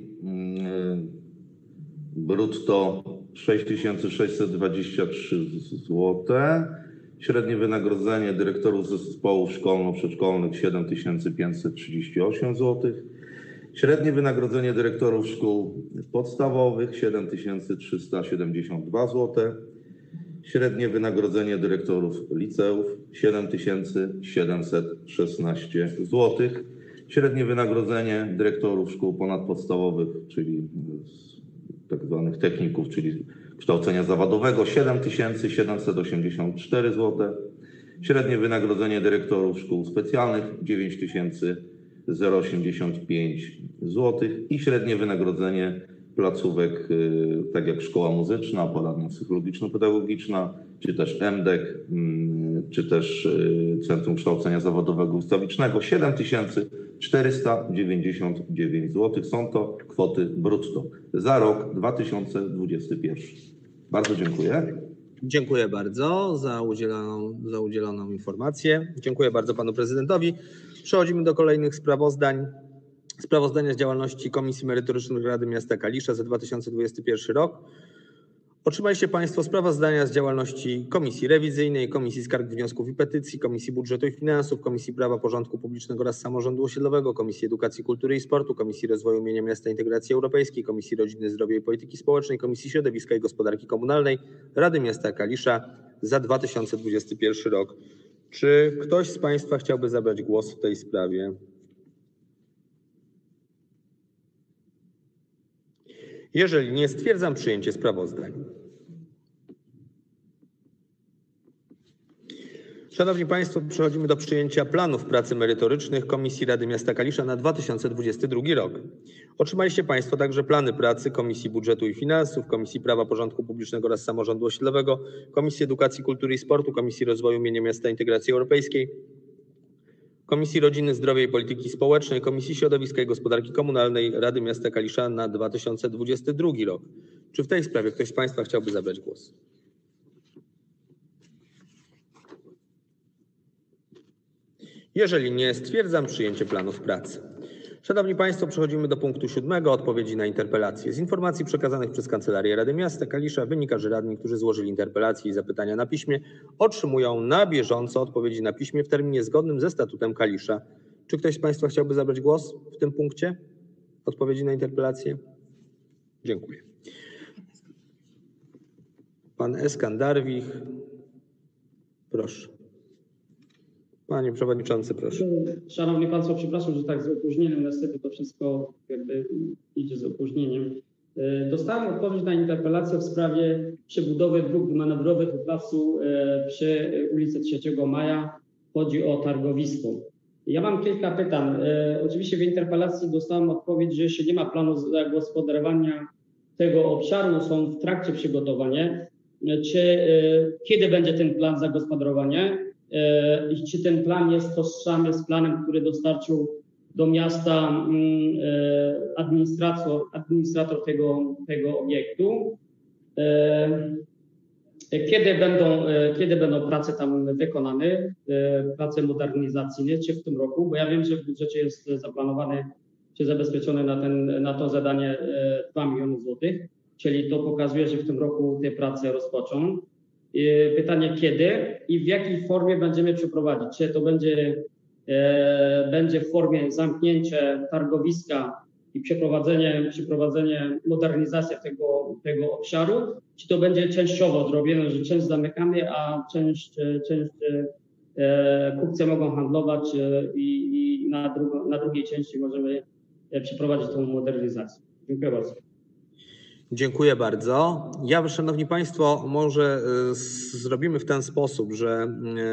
brutto sześć tysięcy sześćset dwadzieścia trzy złote. Średnie wynagrodzenie dyrektorów zespołów szkolno-przedszkolnych siedem tysięcy pięćset trzydzieści osiem złotych. Średnie wynagrodzenie dyrektorów szkół podstawowych siedem tysięcy trzysta siedemdziesiąt dwa złote. Średnie wynagrodzenie dyrektorów liceów siedem tysięcy siedemset szesnaście złotych. Średnie wynagrodzenie dyrektorów szkół ponadpodstawowych, czyli tak zwanych techników, czyli kształcenia zawodowego siedem tysięcy siedemset osiemdziesiąt cztery złote. Średnie wynagrodzenie dyrektorów szkół specjalnych dziewięć tysięcy osiemdziesiąt pięć złotych i średnie wynagrodzenie placówek, tak jak szkoła muzyczna, poradnia psychologiczno-pedagogiczna, czy też M D E K, czy też Centrum Kształcenia Zawodowego Ustawicznego siedem tysięcy czterysta dziewięćdziesiąt dziewięć złotych. Są to kwoty brutto za rok dwa tysiące dwudziesty pierwszy. Bardzo dziękuję. Dziękuję bardzo za udzieloną, za udzieloną informację. Dziękuję bardzo panu prezydentowi. Przechodzimy do kolejnych sprawozdań. Sprawozdania z działalności Komisji Merytorycznych Rady Miasta Kalisza za dwa tysiące dwudziesty pierwszy rok. Otrzymaliście państwo sprawozdania z działalności Komisji Rewizyjnej, Komisji Skarg, Wniosków i Petycji, Komisji Budżetu i Finansów, Komisji Prawa, Porządku Publicznego oraz Samorządu Osiedlowego, Komisji Edukacji, Kultury i Sportu, Komisji Rozwoju Mienia Miasta i Integracji Europejskiej, Komisji Rodziny, Zdrowia i Polityki Społecznej, Komisji Środowiska i Gospodarki Komunalnej Rady Miasta Kalisza za dwa tysiące dwudziesty pierwszy rok. Czy ktoś z państwa chciałby zabrać głos w tej sprawie? Jeżeli nie, stwierdzam przyjęcie sprawozdań. Szanowni Państwo, przechodzimy do przyjęcia planów pracy merytorycznych Komisji Rady Miasta Kalisza na dwa tysiące dwudziesty drugi rok. Otrzymaliście Państwo także plany pracy Komisji Budżetu i Finansów, Komisji Prawa, Porządku Publicznego oraz Samorządu Osiedlowego, Komisji Edukacji, Kultury i Sportu, Komisji Rozwoju Mienia Miasta i Integracji Europejskiej, Komisji Rodziny, Zdrowia i Polityki Społecznej, Komisji Środowiska i Gospodarki Komunalnej Rady Miasta Kalisza na dwa tysiące dwudziesty drugi rok. Czy w tej sprawie ktoś z państwa chciałby zabrać głos? Jeżeli nie, stwierdzam przyjęcie planów pracy. Szanowni Państwo, przechodzimy do punktu siódmego, odpowiedzi na interpelacje. Z informacji przekazanych przez Kancelarię Rady Miasta Kalisza wynika, że radni, którzy złożyli interpelacje i zapytania na piśmie, otrzymują na bieżąco odpowiedzi na piśmie w terminie zgodnym ze statutem Kalisza. Czy ktoś z państwa chciałby zabrać głos w tym punkcie? Odpowiedzi na interpelacje? Dziękuję. Pan Eskandarwich. Proszę. Panie przewodniczący, proszę. Szanowni Państwo, przepraszam, że tak z opóźnieniem, niestety to wszystko jakby idzie z opóźnieniem. Dostałem odpowiedź na interpelację w sprawie przebudowy dróg manewrowych w placu przy ulicy trzeciego Maja. Chodzi o targowisko. Ja mam kilka pytań. Oczywiście w interpelacji dostałem odpowiedź, że jeszcze nie ma planu zagospodarowania tego obszaru, są w trakcie przygotowania. Czy kiedy będzie ten plan zagospodarowania? I czy ten plan jest tożsamy z planem, który dostarczył do miasta administrator, administrator tego, tego obiektu? Kiedy będą, kiedy będą prace tam wykonane, prace modernizacyjne, czy w tym roku? Bo ja wiem, że w budżecie jest zaplanowane, czy zabezpieczone na, ten, na to zadanie dwa miliony złotych, czyli to pokazuje, że w tym roku te prace rozpoczną. Pytanie kiedy i w jakiej formie będziemy przeprowadzić? Czy to będzie, e, będzie w formie zamknięcia targowiska i przeprowadzenie, przeprowadzenie modernizacji tego, tego obszaru, czy to będzie częściowo zrobione, że część zamykamy, a część, część e, kupcy mogą handlować e, i, i na, drugo, na drugiej części możemy przeprowadzić tą modernizację. Dziękuję bardzo. Dziękuję bardzo. Ja, szanowni państwo, może y, zrobimy w ten sposób, że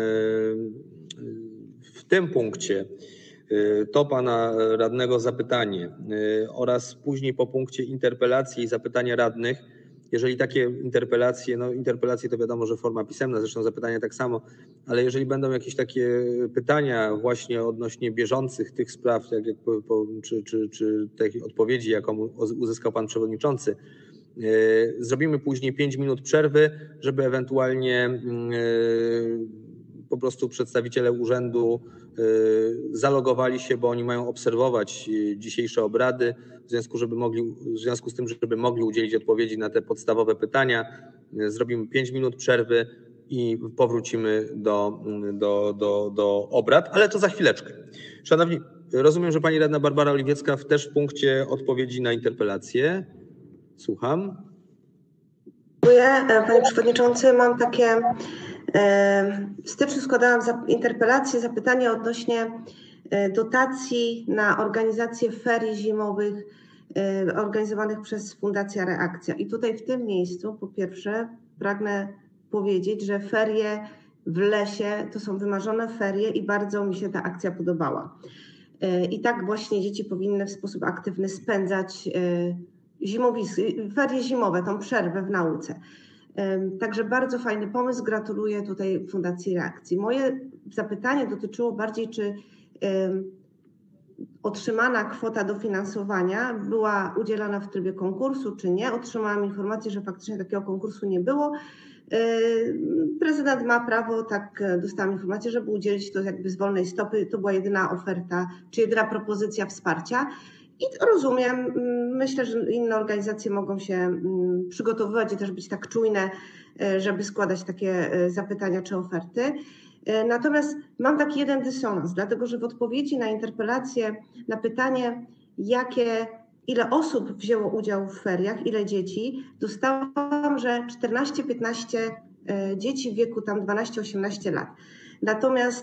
y, w tym punkcie y, to pana radnego zapytanie y, oraz później po punkcie interpelacji i zapytania radnych, jeżeli takie interpelacje, no interpelacje to wiadomo, że forma pisemna, zresztą zapytania tak samo, ale jeżeli będą jakieś takie pytania właśnie odnośnie bieżących tych spraw, jak, jak po, po, czy, czy, czy tej odpowiedzi, jaką uzyskał pan przewodniczący, yy, zrobimy później pięć minut przerwy, żeby ewentualnie yy, po prostu przedstawiciele urzędu zalogowali się, bo oni mają obserwować dzisiejsze obrady, w związku, żeby mogli, w związku z tym, żeby mogli udzielić odpowiedzi na te podstawowe pytania. Zrobimy pięć minut przerwy i powrócimy do, do, do, do obrad, ale to za chwileczkę. Szanowni, rozumiem, że pani radna Barbara Oliwiecka też w punkcie odpowiedzi na interpelację. Słucham. Dziękuję, panie przewodniczący. Mam takie, w styczniu składałam interpelację, zapytanie odnośnie dotacji na organizację ferii zimowych organizowanych przez Fundację Reakcja. I tutaj w tym miejscu po pierwsze pragnę powiedzieć, że ferie w lesie to są wymarzone ferie i bardzo mi się ta akcja podobała. I tak właśnie dzieci powinny w sposób aktywny spędzać zimowisk, ferie zimowe, tą przerwę w nauce. Także bardzo fajny pomysł, gratuluję tutaj Fundacji Reakcji. Moje zapytanie dotyczyło bardziej, czy otrzymana kwota dofinansowania była udzielana w trybie konkursu, czy nie. Otrzymałam informację, że faktycznie takiego konkursu nie było. Prezydent ma prawo, tak dostałam informację, żeby udzielić to jakby z wolnej stopy. To była jedyna oferta, czy jedyna propozycja wsparcia. I rozumiem, myślę, że inne organizacje mogą się przygotowywać i też być tak czujne, żeby składać takie zapytania czy oferty. Natomiast mam taki jeden dysonans, dlatego że w odpowiedzi na interpelację, na pytanie, jakie, ile osób wzięło udział w feriach, ile dzieci, dostałam, że czternaście piętnaście dzieci w wieku tam dwanaście osiemnaście lat. Natomiast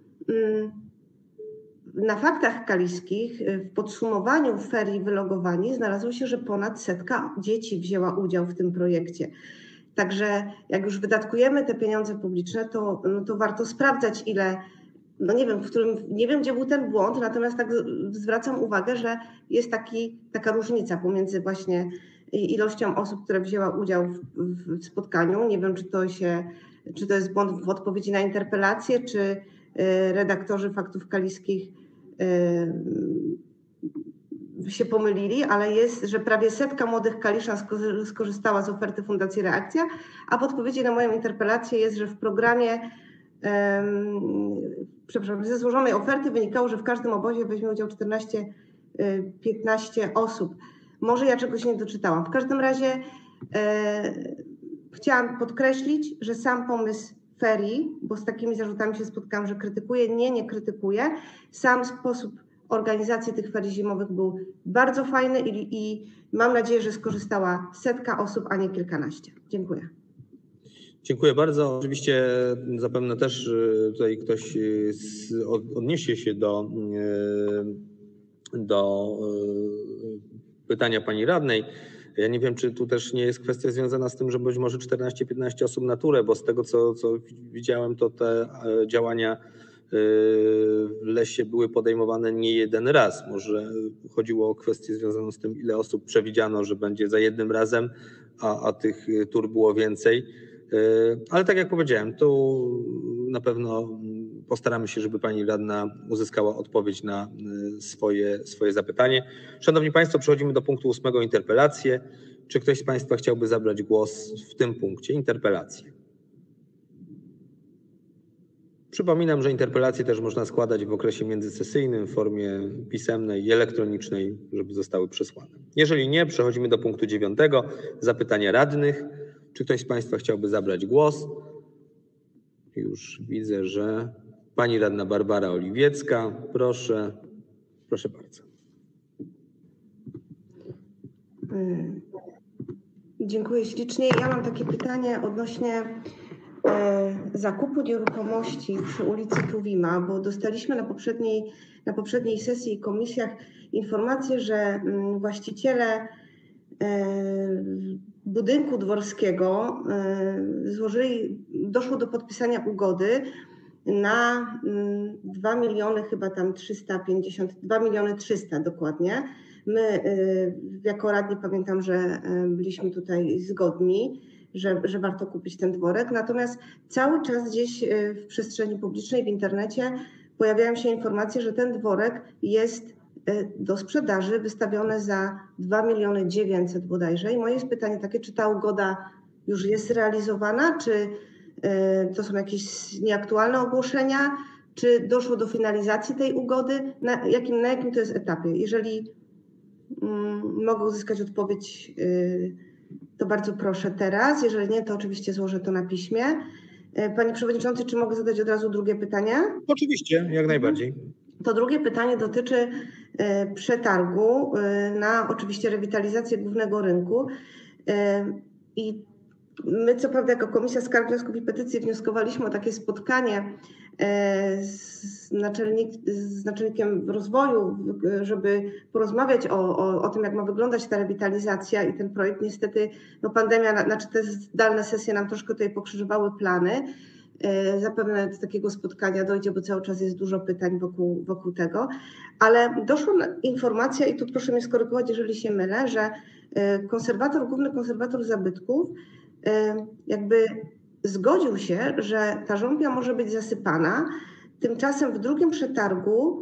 na faktach kaliskich w podsumowaniu ferii wylogowani znalazło się, że ponad setka dzieci wzięła udział w tym projekcie. Także jak już wydatkujemy te pieniądze publiczne, to, no to warto sprawdzać, ile, no nie wiem, w którym, nie wiem, gdzie był ten błąd, natomiast tak zwracam uwagę, że jest taki, taka różnica pomiędzy właśnie ilością osób, które wzięła udział w, w, w spotkaniu. Nie wiem, czy to się, czy to jest błąd w odpowiedzi na interpelację, czy redaktorzy faktów kaliskich się pomylili, ale jest, że prawie setka młodych Kaliszan skorzystała z oferty Fundacji Reakcja, a w odpowiedzi na moją interpelację jest, że w programie, um, przepraszam, ze złożonej oferty wynikało, że w każdym obozie weźmie udział czternaście piętnaście osób. Może ja czegoś nie doczytałam. W każdym razie e, chciałam podkreślić, że sam pomysł ferii, bo z takimi zarzutami się spotkałam, że krytykuję. Nie, nie krytykuję. Sam sposób organizacji tych ferii zimowych był bardzo fajny i, i mam nadzieję, że skorzystała setka osób, a nie kilkanaście. Dziękuję. Dziękuję bardzo. Oczywiście zapewne też tutaj ktoś odniesie się do, do pytania pani radnej. Ja nie wiem, czy tu też nie jest kwestia związana z tym, że być może czternaście piętnaście osób na turę, bo z tego, co, co widziałem, to te działania w lesie były podejmowane nie jeden raz. Może chodziło o kwestię związaną z tym, ile osób przewidziano, że będzie za jednym razem, a, a tych tur było więcej. Ale tak jak powiedziałem, tu na pewno postaramy się, żeby pani radna uzyskała odpowiedź na swoje, swoje zapytanie. Szanowni państwo, przechodzimy do punktu ósmego, interpelacje. Czy ktoś z państwa chciałby zabrać głos w tym punkcie? Interpelacje. Przypominam, że interpelacje też można składać w okresie międzysesyjnym w formie pisemnej i elektronicznej, żeby zostały przesłane. Jeżeli nie, przechodzimy do punktu dziewiątego, zapytania radnych. Czy ktoś z państwa chciałby zabrać głos? Już widzę, że pani radna Barbara Oliwiecka. Proszę, proszę bardzo. Dziękuję ślicznie. Ja mam takie pytanie odnośnie zakupu nieruchomości przy ulicy Tuwima, bo dostaliśmy na poprzedniej, na poprzedniej sesji i komisjach informację, że właściciele budynku dworskiego złożyli, doszło do podpisania ugody na dwa miliony, chyba tam trzysta pięćdziesiąt, dwa miliony trzysta dokładnie. My jako radni pamiętam, że byliśmy tutaj zgodni, że, że warto kupić ten dworek. Natomiast cały czas gdzieś w przestrzeni publicznej, w internecie pojawiają się informacje, że ten dworek jest do sprzedaży, wystawione za dwa miliony dziewięćset bodajże. I moje jest pytanie takie, czy ta ugoda już jest realizowana, czy to są jakieś nieaktualne ogłoszenia, czy doszło do finalizacji tej ugody, na jakim, na jakim to jest etapie? Jeżeli mm, mogę uzyskać odpowiedź, yy, to bardzo proszę teraz. Jeżeli nie, to oczywiście złożę to na piśmie. Yy, Panie Przewodniczący, czy mogę zadać od razu drugie pytanie? Oczywiście, jak najbardziej. To drugie pytanie dotyczy przetargu na oczywiście rewitalizację głównego rynku. I my co prawda jako Komisja Skarg, Wniosków i Petycji wnioskowaliśmy o takie spotkanie z, naczelnik, z naczelnikiem rozwoju, żeby porozmawiać o, o, o tym, jak ma wyglądać ta rewitalizacja i ten projekt. Niestety no pandemia, znaczy te zdalne sesje nam troszkę tutaj pokrzyżowały plany. Zapewne do takiego spotkania dojdzie, bo cały czas jest dużo pytań wokół, wokół tego, ale doszła informacja i tu proszę mnie skorygować, jeżeli się mylę, że konserwator, główny konserwator zabytków jakby zgodził się, że ta żąpia może być zasypana. Tymczasem w drugim przetargu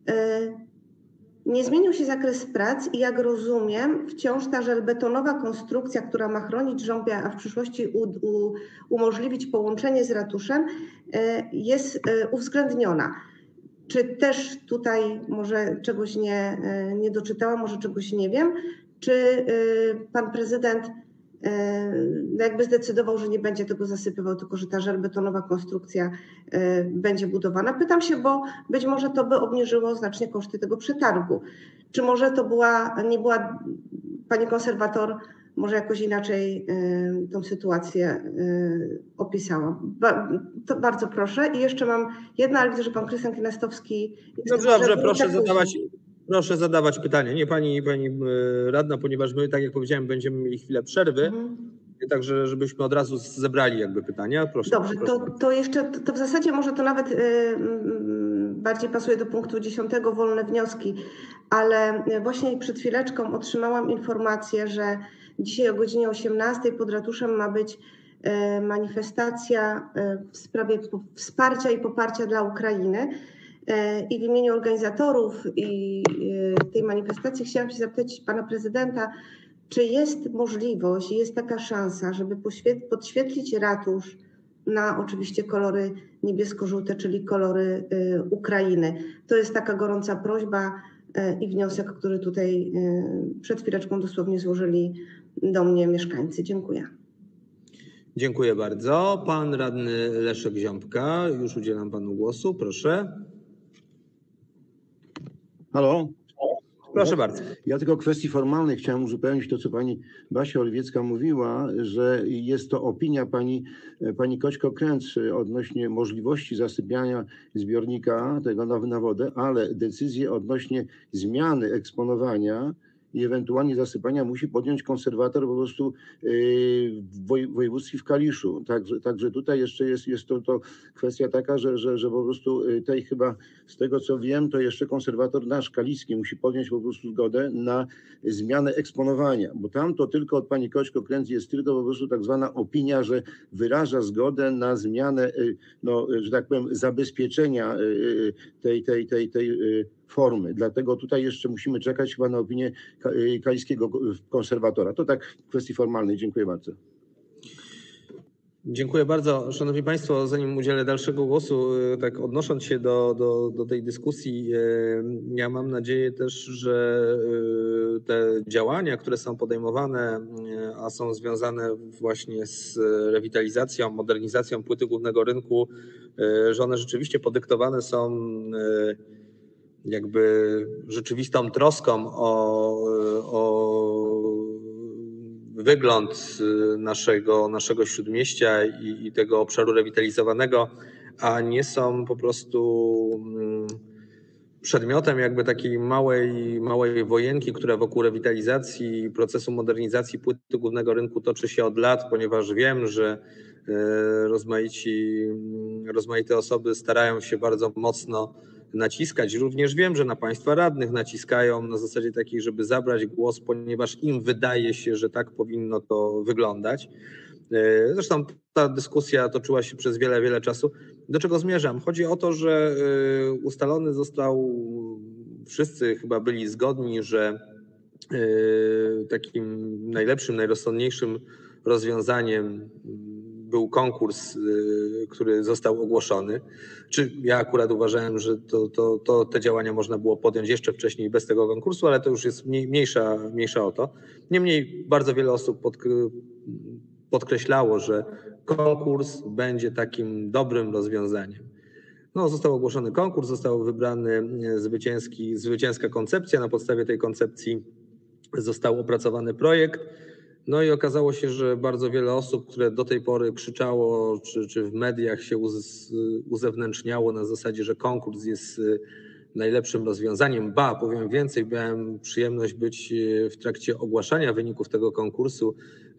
nie zmienił się zakres prac i jak rozumiem, wciąż ta żelbetonowa konstrukcja, która ma chronić żąpię, a w przyszłości u, u, umożliwić połączenie z ratuszem, jest uwzględniona. Czy też tutaj może czegoś nie, nie doczytałam, może czegoś nie wiem, czy pan prezydent jakby zdecydował, że nie będzie tego zasypywał, tylko że ta żelbetonowa konstrukcja będzie budowana. Pytam się, bo być może to by obniżyło znacznie koszty tego przetargu. Czy może to była, nie była, pani konserwator może jakoś inaczej tą sytuację opisała. To bardzo proszę. I jeszcze mam jedno, ale widzę, że pan Krystian Kinastowski... Dobrze, dobrze, proszę zadawać... Proszę zadawać pytanie. Nie pani, pani radna, ponieważ my, tak jak powiedziałem, będziemy mieli chwilę przerwy, mhm. Także żebyśmy od razu zebrali jakby pytania. Proszę. Dobrze, proszę. To, to jeszcze, to, to w zasadzie może to nawet y, y, bardziej pasuje do punktu dziesiątego, wolne wnioski, ale właśnie przed chwileczką otrzymałam informację, że dzisiaj o godzinie osiemnastej pod ratuszem ma być y, manifestacja y, w sprawie wsparcia i poparcia dla Ukrainy. I w imieniu organizatorów i tej manifestacji chciałam się zapytać pana prezydenta, czy jest możliwość, jest taka szansa, żeby podświetlić ratusz na oczywiście kolory niebiesko-żółte, czyli kolory Ukrainy. To jest taka gorąca prośba i wniosek, który tutaj przed chwileczką dosłownie złożyli do mnie mieszkańcy. Dziękuję. Dziękuję bardzo. Pan radny Leszek Ziąbka, już udzielam panu głosu, proszę. Halo? Proszę ja, bardzo. Ja tylko kwestii formalnej chciałem uzupełnić to, co pani Basia Oliwiecka mówiła, że jest to opinia pani, pani Koćko-Kręc odnośnie możliwości zasypiania zbiornika tego na, na wodę, ale decyzję odnośnie zmiany eksponowania i ewentualnie zasypania musi podjąć konserwator po prostu w województwie w Kaliszu. Także, także tutaj jeszcze jest, jest to, to kwestia taka, że, że, że po prostu tej chyba z tego co wiem, to jeszcze konserwator nasz kaliski musi podjąć po prostu zgodę na zmianę eksponowania, bo tam to tylko od pani Koćko-Kręc jest tylko po prostu tak zwana opinia, że wyraża zgodę na zmianę, no, że tak powiem, zabezpieczenia tej, tej, tej, tej formy. Dlatego tutaj jeszcze musimy czekać chyba na opinię kaliskiego konserwatora. To tak w kwestii formalnej. Dziękuję bardzo. Dziękuję bardzo. Szanowni Państwo, zanim udzielę dalszego głosu, tak odnosząc się do, do, do tej dyskusji, ja mam nadzieję też, że te działania, które są podejmowane, a są związane właśnie z rewitalizacją, modernizacją płyty głównego rynku, że one rzeczywiście podyktowane są jakby rzeczywistą troską o, o wygląd naszego, naszego Śródmieścia i, i tego obszaru rewitalizowanego, a nie są po prostu przedmiotem jakby takiej małej, małej wojenki, która wokół rewitalizacji i procesu modernizacji płyty głównego rynku toczy się od lat, ponieważ wiem, że rozmaici, rozmaite osoby starają się bardzo mocno naciskać. Również wiem, że na państwa radnych naciskają na zasadzie takiej, żeby zabrać głos, ponieważ im wydaje się, że tak powinno to wyglądać. Zresztą ta dyskusja toczyła się przez wiele, wiele czasu. Do czego zmierzam? Chodzi o to, że ustalony został, wszyscy chyba byli zgodni, że takim najlepszym, najrozsądniejszym rozwiązaniem był konkurs, który został ogłoszony. Czy ja akurat uważałem, że to, to, to te działania można było podjąć jeszcze wcześniej bez tego konkursu, ale to już jest mniejsza, mniejsza o to. Niemniej bardzo wiele osób pod, podkreślało, że konkurs będzie takim dobrym rozwiązaniem. No, został ogłoszony konkurs, został wybrany zwycięski, zwycięska koncepcja. Na podstawie tej koncepcji został opracowany projekt. No i okazało się, że bardzo wiele osób, które do tej pory krzyczało, czy, czy w mediach się uz, uzewnętrzniało na zasadzie, że konkurs jest najlepszym rozwiązaniem. Ba, powiem więcej, miałem przyjemność być w trakcie ogłaszania wyników tego konkursu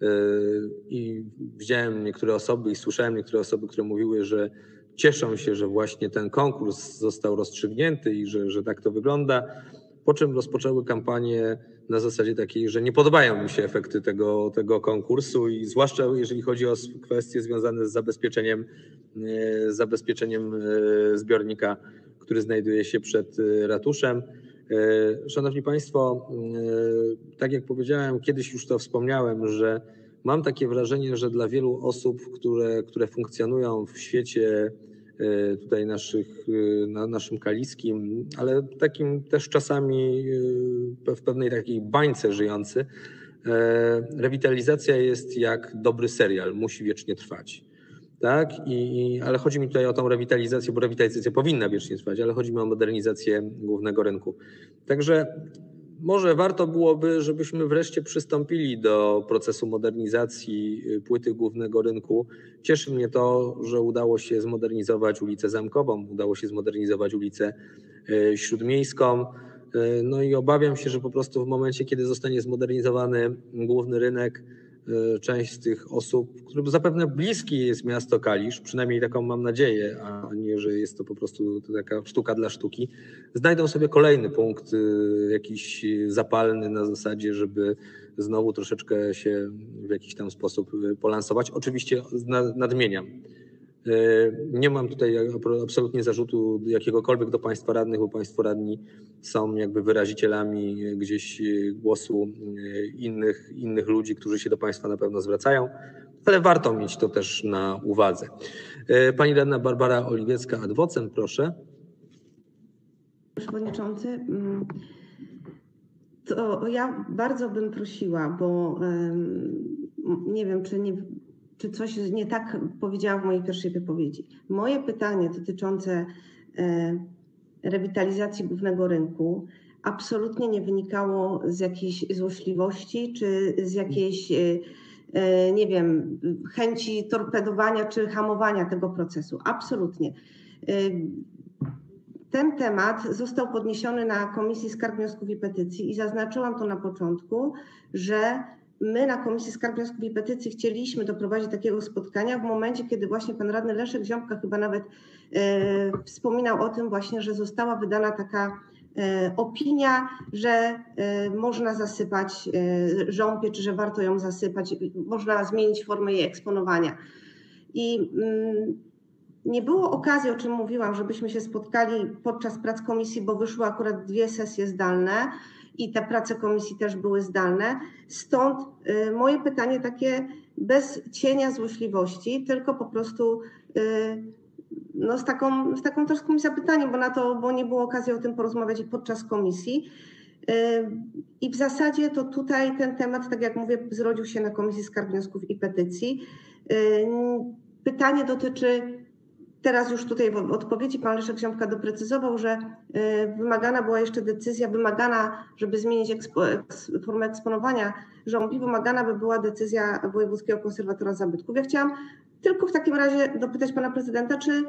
i widziałem niektóre osoby i słyszałem niektóre osoby, które mówiły, że cieszą się, że właśnie ten konkurs został rozstrzygnięty i że, że tak to wygląda. Po czym rozpoczęły kampanię na zasadzie takiej, że nie podobają mi się efekty tego, tego konkursu i zwłaszcza jeżeli chodzi o kwestie związane z zabezpieczeniem, z zabezpieczeniem zbiornika, który znajduje się przed ratuszem. Szanowni Państwo, tak jak powiedziałem, kiedyś już to wspomniałem, że mam takie wrażenie, że dla wielu osób, które, które funkcjonują w świecie tutaj naszych, na naszym kaliskim, ale takim też czasami w pewnej takiej bańce żyjący, rewitalizacja jest jak dobry serial, musi wiecznie trwać. Tak? I, ale chodzi mi tutaj o tą rewitalizację, bo rewitalizacja powinna wiecznie trwać, ale chodzi mi o modernizację głównego rynku. Także może warto byłoby, żebyśmy wreszcie przystąpili do procesu modernizacji płyty głównego rynku. Cieszy mnie to, że udało się zmodernizować ulicę Zamkową, udało się zmodernizować ulicę Śródmiejską. No i obawiam się, że po prostu w momencie, kiedy zostanie zmodernizowany główny rynek, część z tych osób, którym zapewne bliski jest miasto Kalisz, przynajmniej taką mam nadzieję, a nie, że jest to po prostu taka sztuka dla sztuki, znajdą sobie kolejny punkt jakiś zapalny na zasadzie, żeby znowu troszeczkę się w jakiś tam sposób polansować. Oczywiście nadmieniam. Nie mam tutaj absolutnie zarzutu jakiegokolwiek do państwa radnych, bo państwo radni są jakby wyrazicielami gdzieś głosu innych, innych ludzi, którzy się do państwa na pewno zwracają, ale warto mieć to też na uwadze. Pani radna Barbara Oliwiecka-Adwocem, proszę. Przewodniczący, to ja bardzo bym prosiła, bo nie wiem, czy nie... czy coś nie tak powiedziałam w mojej pierwszej wypowiedzi. Moje pytanie dotyczące rewitalizacji głównego rynku absolutnie nie wynikało z jakiejś złośliwości, czy z jakiejś, nie wiem, chęci torpedowania czy hamowania tego procesu. Absolutnie. Ten temat został podniesiony na Komisji Skarg, Wniosków i Petycji i zaznaczyłam to na początku, że my na Komisji Skarg, Wniosków i Petycji chcieliśmy doprowadzić do takiego spotkania w momencie, kiedy właśnie pan radny Leszek Ziąbka chyba nawet e, wspominał o tym właśnie, że została wydana taka e, opinia, że e, można zasypać e, żąpię, czy że warto ją zasypać, można zmienić formę jej eksponowania. I mm, nie było okazji, o czym mówiłam, żebyśmy się spotkali podczas prac komisji, bo wyszły akurat dwie sesje zdalne i te prace komisji też były zdalne. Stąd y, moje pytanie takie bez cienia złośliwości, tylko po prostu y, no, z, taką, z taką troszkę zapytaniem, bo na to, bo nie było okazji o tym porozmawiać podczas komisji. Y, I w zasadzie to tutaj ten temat, tak jak mówię, zrodził się na Komisji Skarg, Wniosków i Petycji. Y, pytanie dotyczy teraz już tutaj w odpowiedzi pan Leszek Ziąbka doprecyzował, że wymagana była jeszcze decyzja, wymagana, żeby zmienić ekspo, eks, formę eksponowania żądli, wymagana by była decyzja Wojewódzkiego Konserwatora Zabytków. Ja chciałam tylko w takim razie dopytać pana prezydenta, czy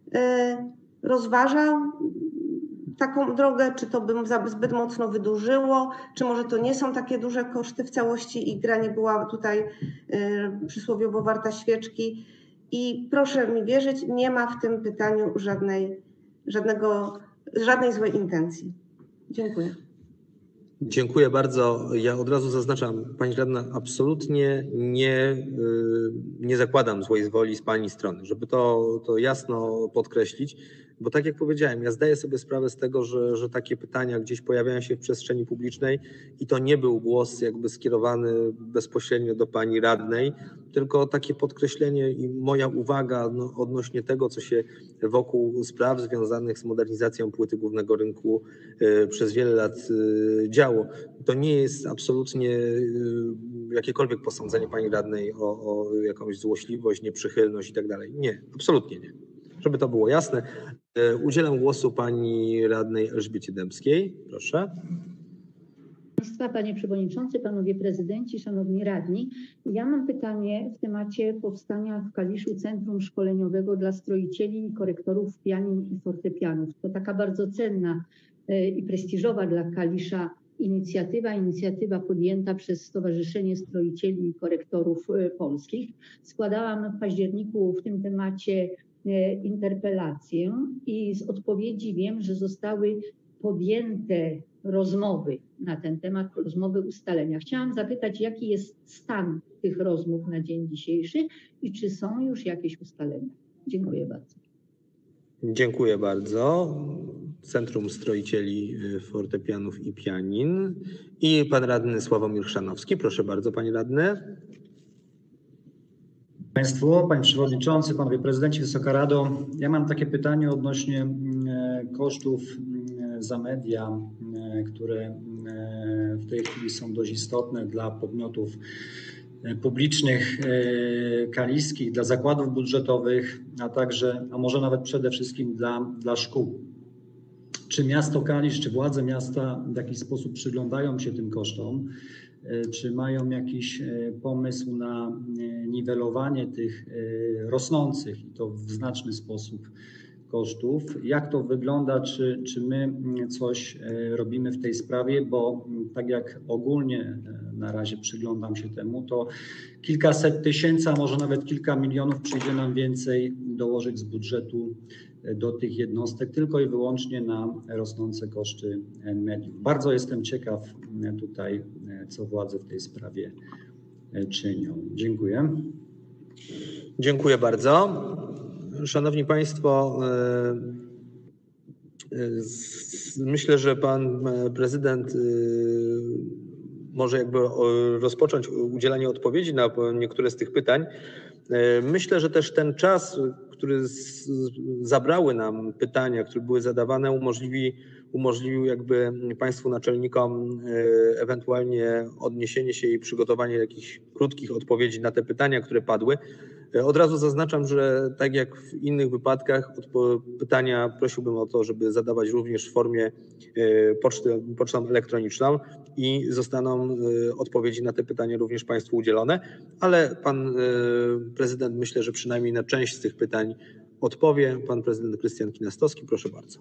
rozważał taką drogę, czy to by zbyt mocno wydłużyło, czy może to nie są takie duże koszty w całości i gra nie była tutaj przysłowiowo warta świeczki. I proszę mi wierzyć, nie ma w tym pytaniu żadnej, żadnego, żadnej złej intencji. Dziękuję. Dziękuję bardzo. Ja od razu zaznaczam, pani radna, absolutnie nie, nie zakładam złej woli z pani strony, żeby to, to jasno podkreślić, bo tak jak powiedziałem, ja zdaję sobie sprawę z tego, że, że takie pytania gdzieś pojawiają się w przestrzeni publicznej i to nie był głos jakby skierowany bezpośrednio do pani radnej, tylko takie podkreślenie i moja uwaga no, odnośnie tego, co się wokół spraw związanych z modernizacją płyty głównego rynku y, przez wiele lat y, działo. To nie jest absolutnie y, jakiekolwiek posądzenie pani radnej o, o jakąś złośliwość, nieprzychylność i tak dalej. Nie, absolutnie nie. Żeby to było jasne, y, udzielam głosu pani radnej Elżbiecie Dębskiej. Proszę. Państwa, Panie Przewodniczący, Panowie Prezydenci, Szanowni Radni. Ja mam pytanie w temacie powstania w Kaliszu Centrum Szkoleniowego dla Stroicieli i Korektorów Pianin i Fortepianów. To taka bardzo cenna i prestiżowa dla Kalisza inicjatywa, inicjatywa podjęta przez Stowarzyszenie Stroicieli i Korektorów Polskich. Składałam w październiku w tym temacie interpelację i z odpowiedzi wiem, że zostały podjęte rozmowy na ten temat, rozmowy ustalenia. Chciałam zapytać, jaki jest stan tych rozmów na dzień dzisiejszy i czy są już jakieś ustalenia? Dziękuję bardzo. Dziękuję bardzo. Centrum Stroicieli, Fortepianów i Pianin. I pan radny Sławomir Chrzanowski. Proszę bardzo, panie radny. Państwu, panie przewodniczący, panowie prezydenci, Wysoka Rado. Ja mam takie pytanie odnośnie kosztów za media, które w tej chwili są dość istotne dla podmiotów publicznych, kaliskich, dla zakładów budżetowych, a także, a może nawet przede wszystkim dla, dla szkół. Czy miasto Kalisz, czy władze miasta w jakiś sposób przyglądają się tym kosztom? Czy mają jakiś pomysł na niwelowanie tych rosnących i to w znaczny sposób kosztów? Jak to wygląda? Czy, czy my coś robimy w tej sprawie? Bo tak jak ogólnie na razie przyglądam się temu, to kilkaset tysięcy, a może nawet kilka milionów przyjdzie nam więcej dołożyć z budżetu do tych jednostek tylko i wyłącznie na rosnące koszty mediów. Bardzo jestem ciekaw tutaj, co władze w tej sprawie czynią. Dziękuję. Dziękuję bardzo. Szanowni Państwo, myślę, że pan prezydent może jakby rozpocząć udzielanie odpowiedzi na niektóre z tych pytań. Myślę, że też ten czas, który zabrały nam pytania, które były zadawane, umożliwi, umożliwił jakby Państwu naczelnikom ewentualnie odniesienie się i przygotowanie jakichś krótkich odpowiedzi na te pytania, które padły. Od razu zaznaczam, że tak jak w innych wypadkach pytania prosiłbym o to, żeby zadawać również w formie poczty, pocztą elektroniczną i zostaną odpowiedzi na te pytania również Państwu udzielone, ale pan prezydent myślę, że przynajmniej na część z tych pytań odpowie. Pan prezydent Krystian Kinastowski, proszę bardzo.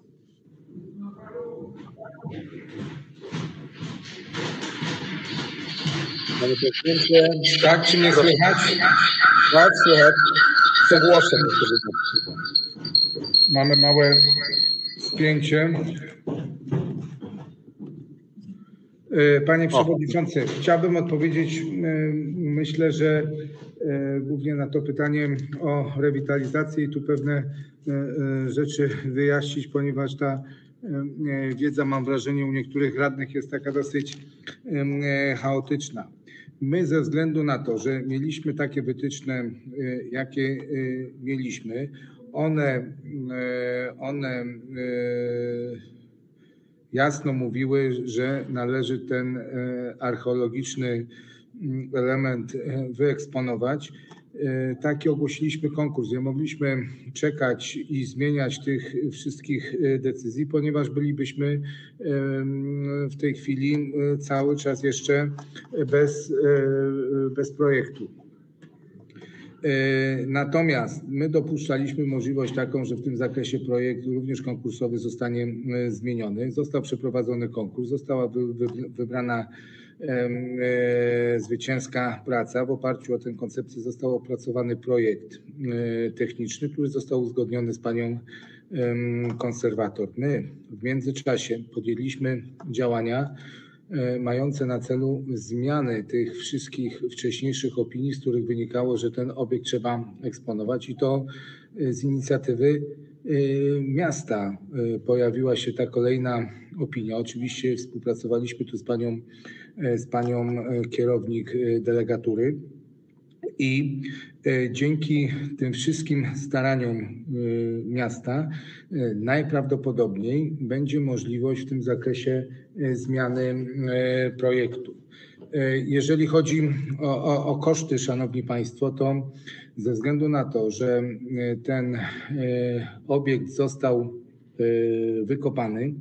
Panie prezydencie, tak, czy mnie słychać? Tak, słychać. Przegłoszę. Mamy małe spięcie. Panie przewodniczący, chciałbym odpowiedzieć, myślę, że głównie na to pytanie o rewitalizację i tu pewne rzeczy wyjaśnić, ponieważ ta wiedza, mam wrażenie, u niektórych radnych jest taka dosyć chaotyczna. My ze względu na to, że mieliśmy takie wytyczne, jakie mieliśmy, one, one jasno mówiły, że należy ten archeologiczny element wyeksponować. taki ogłosiliśmy konkurs. Nie mogliśmy czekać i zmieniać tych wszystkich decyzji, ponieważ bylibyśmy w tej chwili cały czas jeszcze bez, bez projektu. Natomiast my dopuszczaliśmy możliwość taką, że w tym zakresie projekt również konkursowy zostanie zmieniony. Został przeprowadzony konkurs, została wybrana zwycięska praca. W oparciu o tę koncepcję został opracowany projekt techniczny, który został uzgodniony z panią konserwator. My w międzyczasie podjęliśmy działania mające na celu zmianę tych wszystkich wcześniejszych opinii, z których wynikało, że ten obiekt trzeba eksponować, i to z inicjatywy miasta pojawiła się ta kolejna opinia. Oczywiście współpracowaliśmy tu z panią, z panią kierownik delegatury i dzięki tym wszystkim staraniom miasta najprawdopodobniej będzie możliwość w tym zakresie zmiany projektu. Jeżeli chodzi o, o, o koszty, szanowni państwo, to ze względu na to, że ten obiekt został wykopany,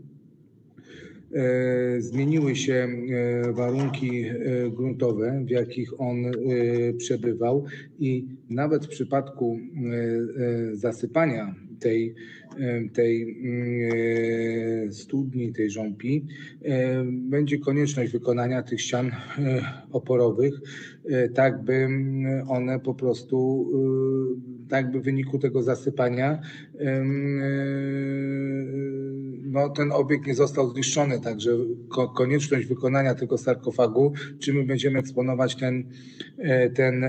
zmieniły się warunki gruntowe, w jakich on przebywał, i nawet w przypadku zasypania tej, tej studni, tej żąpi, będzie konieczność wykonania tych ścian oporowych, tak by one po prostu, tak by w wyniku tego zasypania no, ten obiekt nie został zniszczony, także konieczność wykonania tego sarkofagu, czy my będziemy eksponować ten, ten,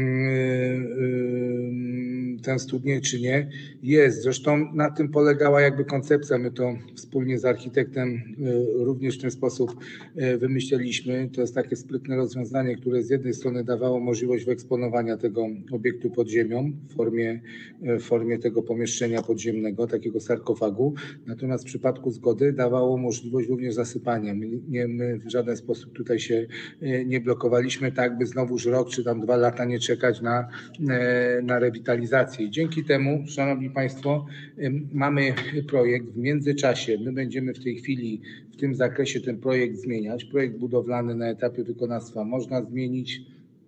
ten studnię, czy nie, jest. Zresztą na tym polegała jakby koncepcja. My to wspólnie z architektem również w ten sposób wymyśliliśmy. To jest takie sprytne rozwiązanie, które z jednej strony dawało możliwość wyeksponowania tego obiektu pod ziemią w formie, w formie tego pomieszczenia podziemnego, takiego sarkofagu, natomiast w przypadku zgody dawało możliwość również zasypania. My, nie, my w żaden sposób tutaj się nie blokowaliśmy, tak by znowuż rok czy tam dwa lata nie czekać na, na rewitalizację. I dzięki temu, szanowni państwo, mamy projekt. W międzyczasie my będziemy w tej chwili w tym zakresie ten projekt zmieniać. Projekt budowlany na etapie wykonawstwa można zmienić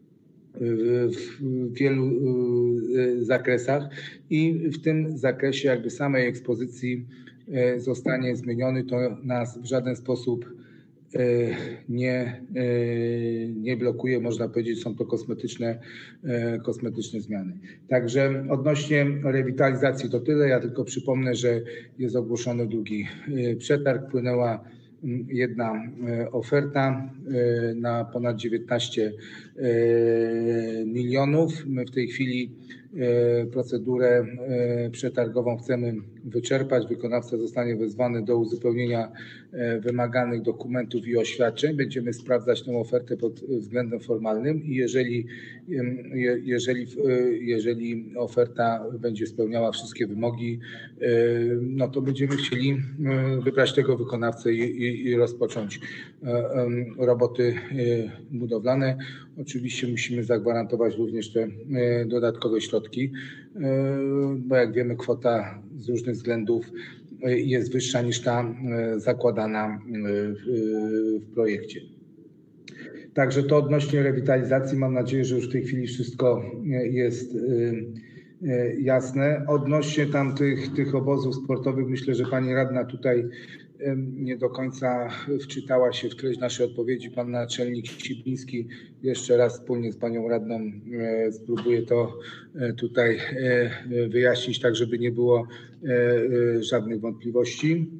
w wielu zakresach i w tym zakresie jakby samej ekspozycji zostanie zmieniony. To nas w żaden sposób nie, nie blokuje, można powiedzieć, są to kosmetyczne, kosmetyczne zmiany. Także odnośnie rewitalizacji to tyle. Ja tylko przypomnę, że jest ogłoszony drugi przetarg, płynęła jedna oferta na ponad dziewiętnaście milionów. My w tej chwili procedurę przetargową chcemy wyczerpać. Wykonawca zostanie wezwany do uzupełnienia wymaganych dokumentów i oświadczeń. Będziemy sprawdzać tę ofertę pod względem formalnym i jeżeli, jeżeli, jeżeli oferta będzie spełniała wszystkie wymogi, no to będziemy chcieli wybrać tego wykonawcę i, i, i rozpocząć roboty budowlane. Oczywiście musimy zagwarantować również te dodatkowe środki, bo jak wiemy, kwota z różnych względów jest wyższa niż ta zakładana w projekcie. Także to odnośnie rewitalizacji. Mam nadzieję, że już w tej chwili wszystko jest jasne. Odnośnie tam tych, tych obozów sportowych, myślę, że pani radna tutaj nie do końca wczytała się w treść naszej odpowiedzi. Pan naczelnik Sibliński jeszcze raz wspólnie z panią radną spróbuje to tutaj wyjaśnić, tak żeby nie było żadnych wątpliwości.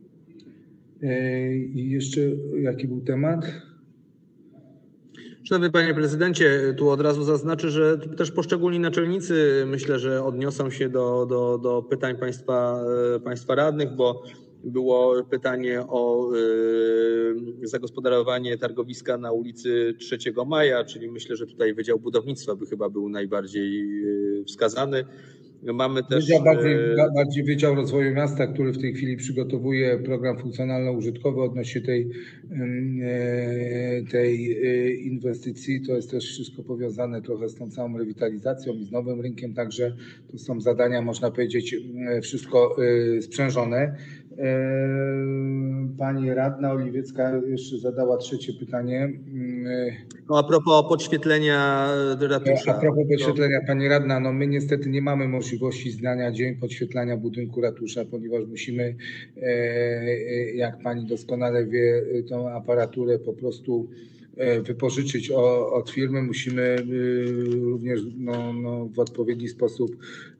I jeszcze jaki był temat? Szanowny panie prezydencie, tu od razu zaznaczę, że też poszczególni naczelnicy myślę, że odniosą się do, do, do pytań państwa, państwa radnych, bo było pytanie o y, zagospodarowanie targowiska na ulicy trzeciego maja, czyli myślę, że tutaj Wydział Budownictwa by chyba był najbardziej y, wskazany. Mamy też... Wydział bardziej, bardziej Wydział Rozwoju Miasta, który w tej chwili przygotowuje program funkcjonalno-użytkowy odnośnie tej, tej inwestycji. To jest też wszystko powiązane trochę z tą całą rewitalizacją i z nowym rynkiem, także to są zadania, można powiedzieć, wszystko sprzężone. Pani radna Oliwiecka jeszcze zadała trzecie pytanie. No, a propos podświetlenia ratusza. A propos podświetlenia, pani radna, no my niestety nie mamy możliwości z dnia na dzień podświetlania budynku ratusza, ponieważ musimy, jak pani doskonale wie, tą aparaturę po prostu wypożyczyć od firmy. Musimy również no, no, w odpowiedni sposób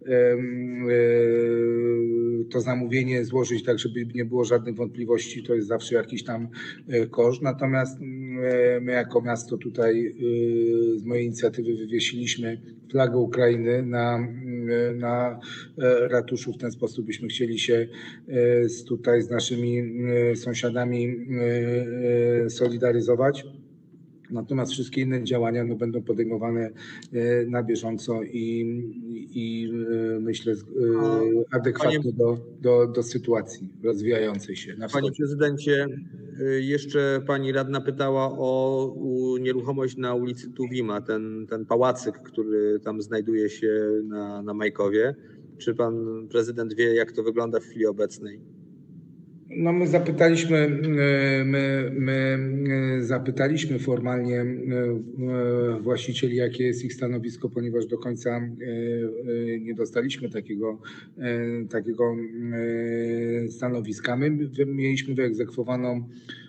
to zamówienie złożyć, tak żeby nie było żadnych wątpliwości. To jest zawsze jakiś tam koszt. Natomiast my jako miasto tutaj z mojej inicjatywy wywiesiliśmy flagę Ukrainy na, na ratuszu. W ten sposób byśmy chcieli się z, tutaj z naszymi sąsiadami solidaryzować. Natomiast wszystkie inne działania no, będą podejmowane na bieżąco i, i myślę adekwatnie do, do, do sytuacji rozwijającej się. Na Panie prezydencie, jeszcze pani radna pytała o nieruchomość na ulicy Tuwima, ten, ten pałacyk, który tam znajduje się na, na Majkowie. Czy pan prezydent wie, jak to wygląda w chwili obecnej? No my zapytaliśmy, my, my zapytaliśmy formalnie właścicieli, jakie jest ich stanowisko, ponieważ do końca nie dostaliśmy takiego, takiego stanowiska. My mieliśmy wyegzekwowaną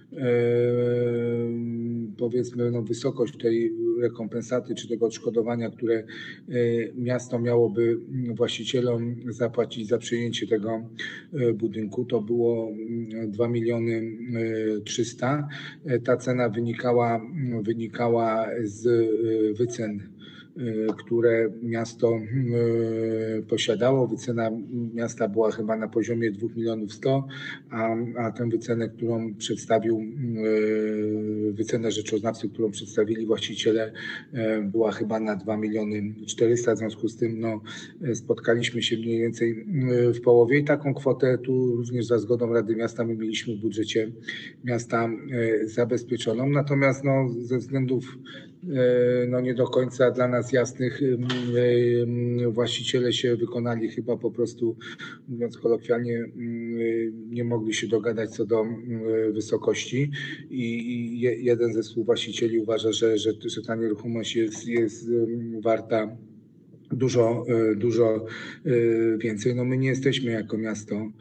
powiedzmy no, wysokość tej rekompensaty czy tego odszkodowania, które miasto miałoby właścicielom zapłacić za przejęcie tego budynku. To było dwa miliony trzysta. Ta cena wynikała, wynikała z wycen, które miasto posiadało. Wycena miasta była chyba na poziomie dwa miliony sto, a, a tę wycenę, którą przedstawił, wycenę rzeczoznawcy, którą przedstawili właściciele, była chyba na dwa miliony czterysta. W związku z tym no, spotkaliśmy się mniej więcej w połowie i taką kwotę tu również za zgodą Rady Miasta my mieliśmy w budżecie miasta zabezpieczoną. Natomiast no, ze względów no nie do końca dla nas jasnych właściciele się wykonali chyba po prostu, mówiąc kolokwialnie, nie mogli się dogadać co do wysokości i jeden ze współwłaścicieli uważa, że, że, że ta nieruchomość jest, jest warta dużo, dużo więcej. No my nie jesteśmy jako miasto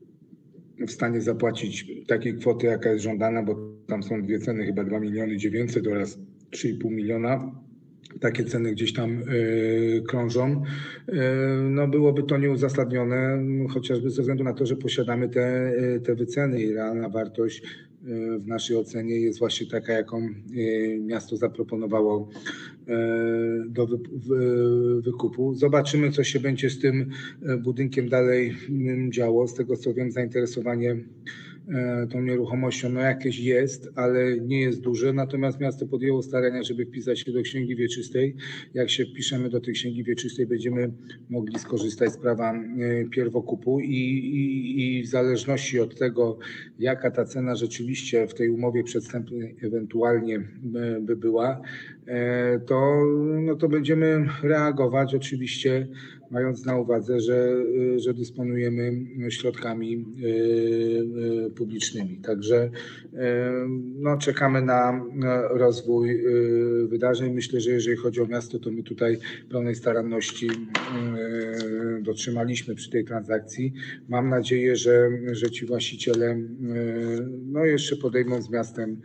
w stanie zapłacić takiej kwoty, jaka jest żądana, bo tam są dwie ceny, chyba dwa miliony dziewięćset oraz trzy i pół miliona. Takie ceny gdzieś tam y, krążą. Y, no byłoby to nieuzasadnione, chociażby ze względu na to, że posiadamy te, te wyceny i realna wartość y, w naszej ocenie jest właśnie taka, jaką y, miasto zaproponowało y, do wy, wy, wykupu. Zobaczymy, co się będzie z tym budynkiem dalej y, działo. Z tego co wiem, zainteresowanie tą nieruchomością no jakieś jest, ale nie jest duże, natomiast miasto podjęło starania, żeby wpisać się do Księgi Wieczystej. Jak się wpiszemy do tej Księgi Wieczystej, będziemy mogli skorzystać z prawa pierwokupu i, i, i w zależności od tego, jaka ta cena rzeczywiście w tej umowie przedwstępnej ewentualnie by była, to, no to będziemy reagować oczywiście, mając na uwadze, że, że dysponujemy środkami publicznymi. Także no, czekamy na rozwój wydarzeń. Myślę, że jeżeli chodzi o miasto, to my tutaj pełnej staranności dotrzymaliśmy przy tej transakcji. Mam nadzieję, że, że ci właściciele no, jeszcze podejmą z miastem,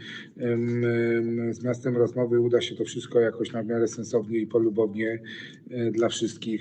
z miastem rozmowy. Uda się to wszystko jakoś na miarę sensownie i polubownie dla wszystkich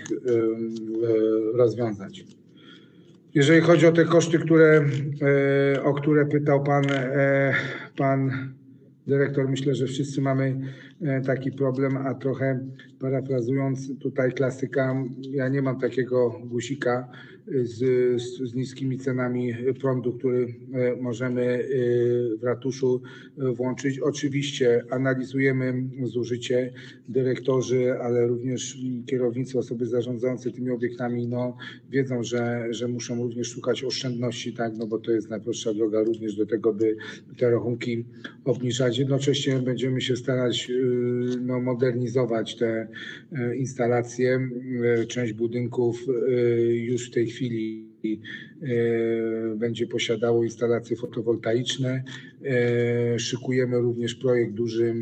rozwiązać. Jeżeli chodzi o te koszty, które, o które pytał pan, pan dyrektor, myślę, że wszyscy mamy taki problem, a trochę parafrazując tutaj klasyka, ja nie mam takiego guzika z, z, z niskimi cenami prądu, który możemy w ratuszu włączyć. Oczywiście analizujemy zużycie, dyrektorzy, ale również kierownicy, osoby zarządzające tymi obiektami no, wiedzą, że, że muszą również szukać oszczędności, tak, no bo to jest najprostsza droga również do tego, by te rachunki obniżać. Jednocześnie będziemy się starać no, modernizować te instalacje. Część budynków już w tej chwili będzie posiadało instalacje fotowoltaiczne. Szykujemy również projekt duży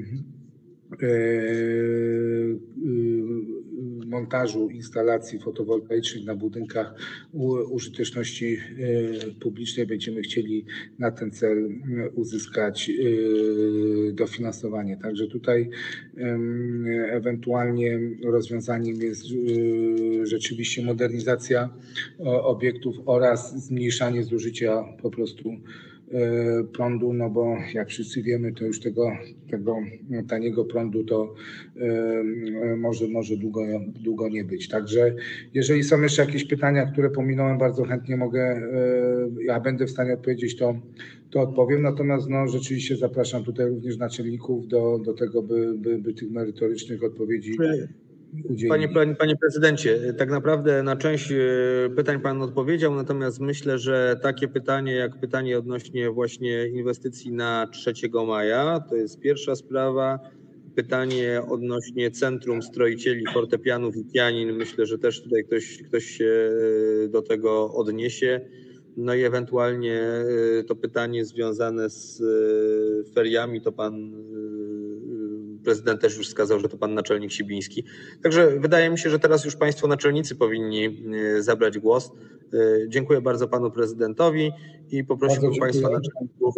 montażu instalacji fotowoltaicznych na budynkach użyteczności publicznej. Będziemy chcieli na ten cel uzyskać dofinansowanie. Także tutaj ewentualnie rozwiązaniem jest rzeczywiście modernizacja obiektów oraz zmniejszanie zużycia po prostu prądu, no bo jak wszyscy wiemy, to już tego, tego taniego prądu to może, może długo, długo nie być. Także jeżeli są jeszcze jakieś pytania, które pominąłem, bardzo chętnie mogę, ja będę w stanie odpowiedzieć, to, to odpowiem. Natomiast no, rzeczywiście zapraszam tutaj również naczelników do, do tego, by, by, by tych merytorycznych odpowiedzi Panie, panie, panie prezydencie, tak naprawdę na część pytań pan odpowiedział, natomiast myślę, że takie pytanie jak pytanie odnośnie właśnie inwestycji na trzeciego maja, to jest pierwsza sprawa. Pytanie odnośnie Centrum Stroicieli Fortepianów i Pianin, myślę, że też tutaj ktoś, ktoś się do tego odniesie. No i ewentualnie to pytanie związane z feriami, to pan prezydent też już wskazał, że to pan naczelnik Sibiński. Także wydaje mi się, że teraz już państwo naczelnicy powinni zabrać głos. Dziękuję bardzo panu prezydentowi i poprosiłbym państwa naczelników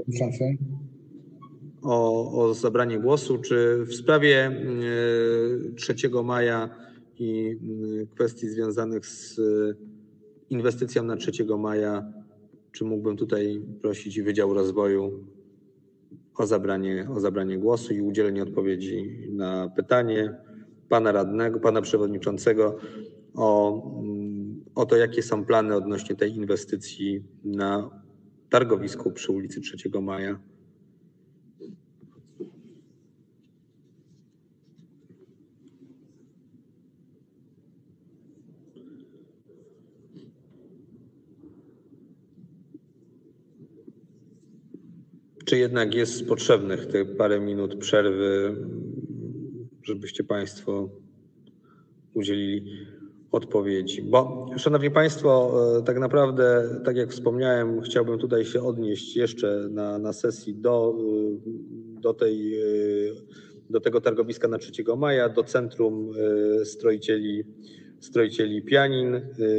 o, o zabranie głosu. Czy w sprawie trzeciego maja i kwestii związanych z inwestycją na trzeciego maja, czy mógłbym tutaj prosić i Wydział Rozwoju o zabranie, o zabranie głosu i udzielenie odpowiedzi na pytanie pana radnego, pana przewodniczącego o, o to, jakie są plany odnośnie tej inwestycji na targowisku przy ulicy trzeciego maja. Czy jednak jest potrzebnych te parę minut przerwy, żebyście państwo udzielili odpowiedzi? Bo, szanowni państwo, tak naprawdę, tak jak wspomniałem, chciałbym tutaj się odnieść jeszcze na, na sesji do, do, tej, do tego targowiska na trzeciego maja, do Centrum Stroicieli, Stroicieli Pianin,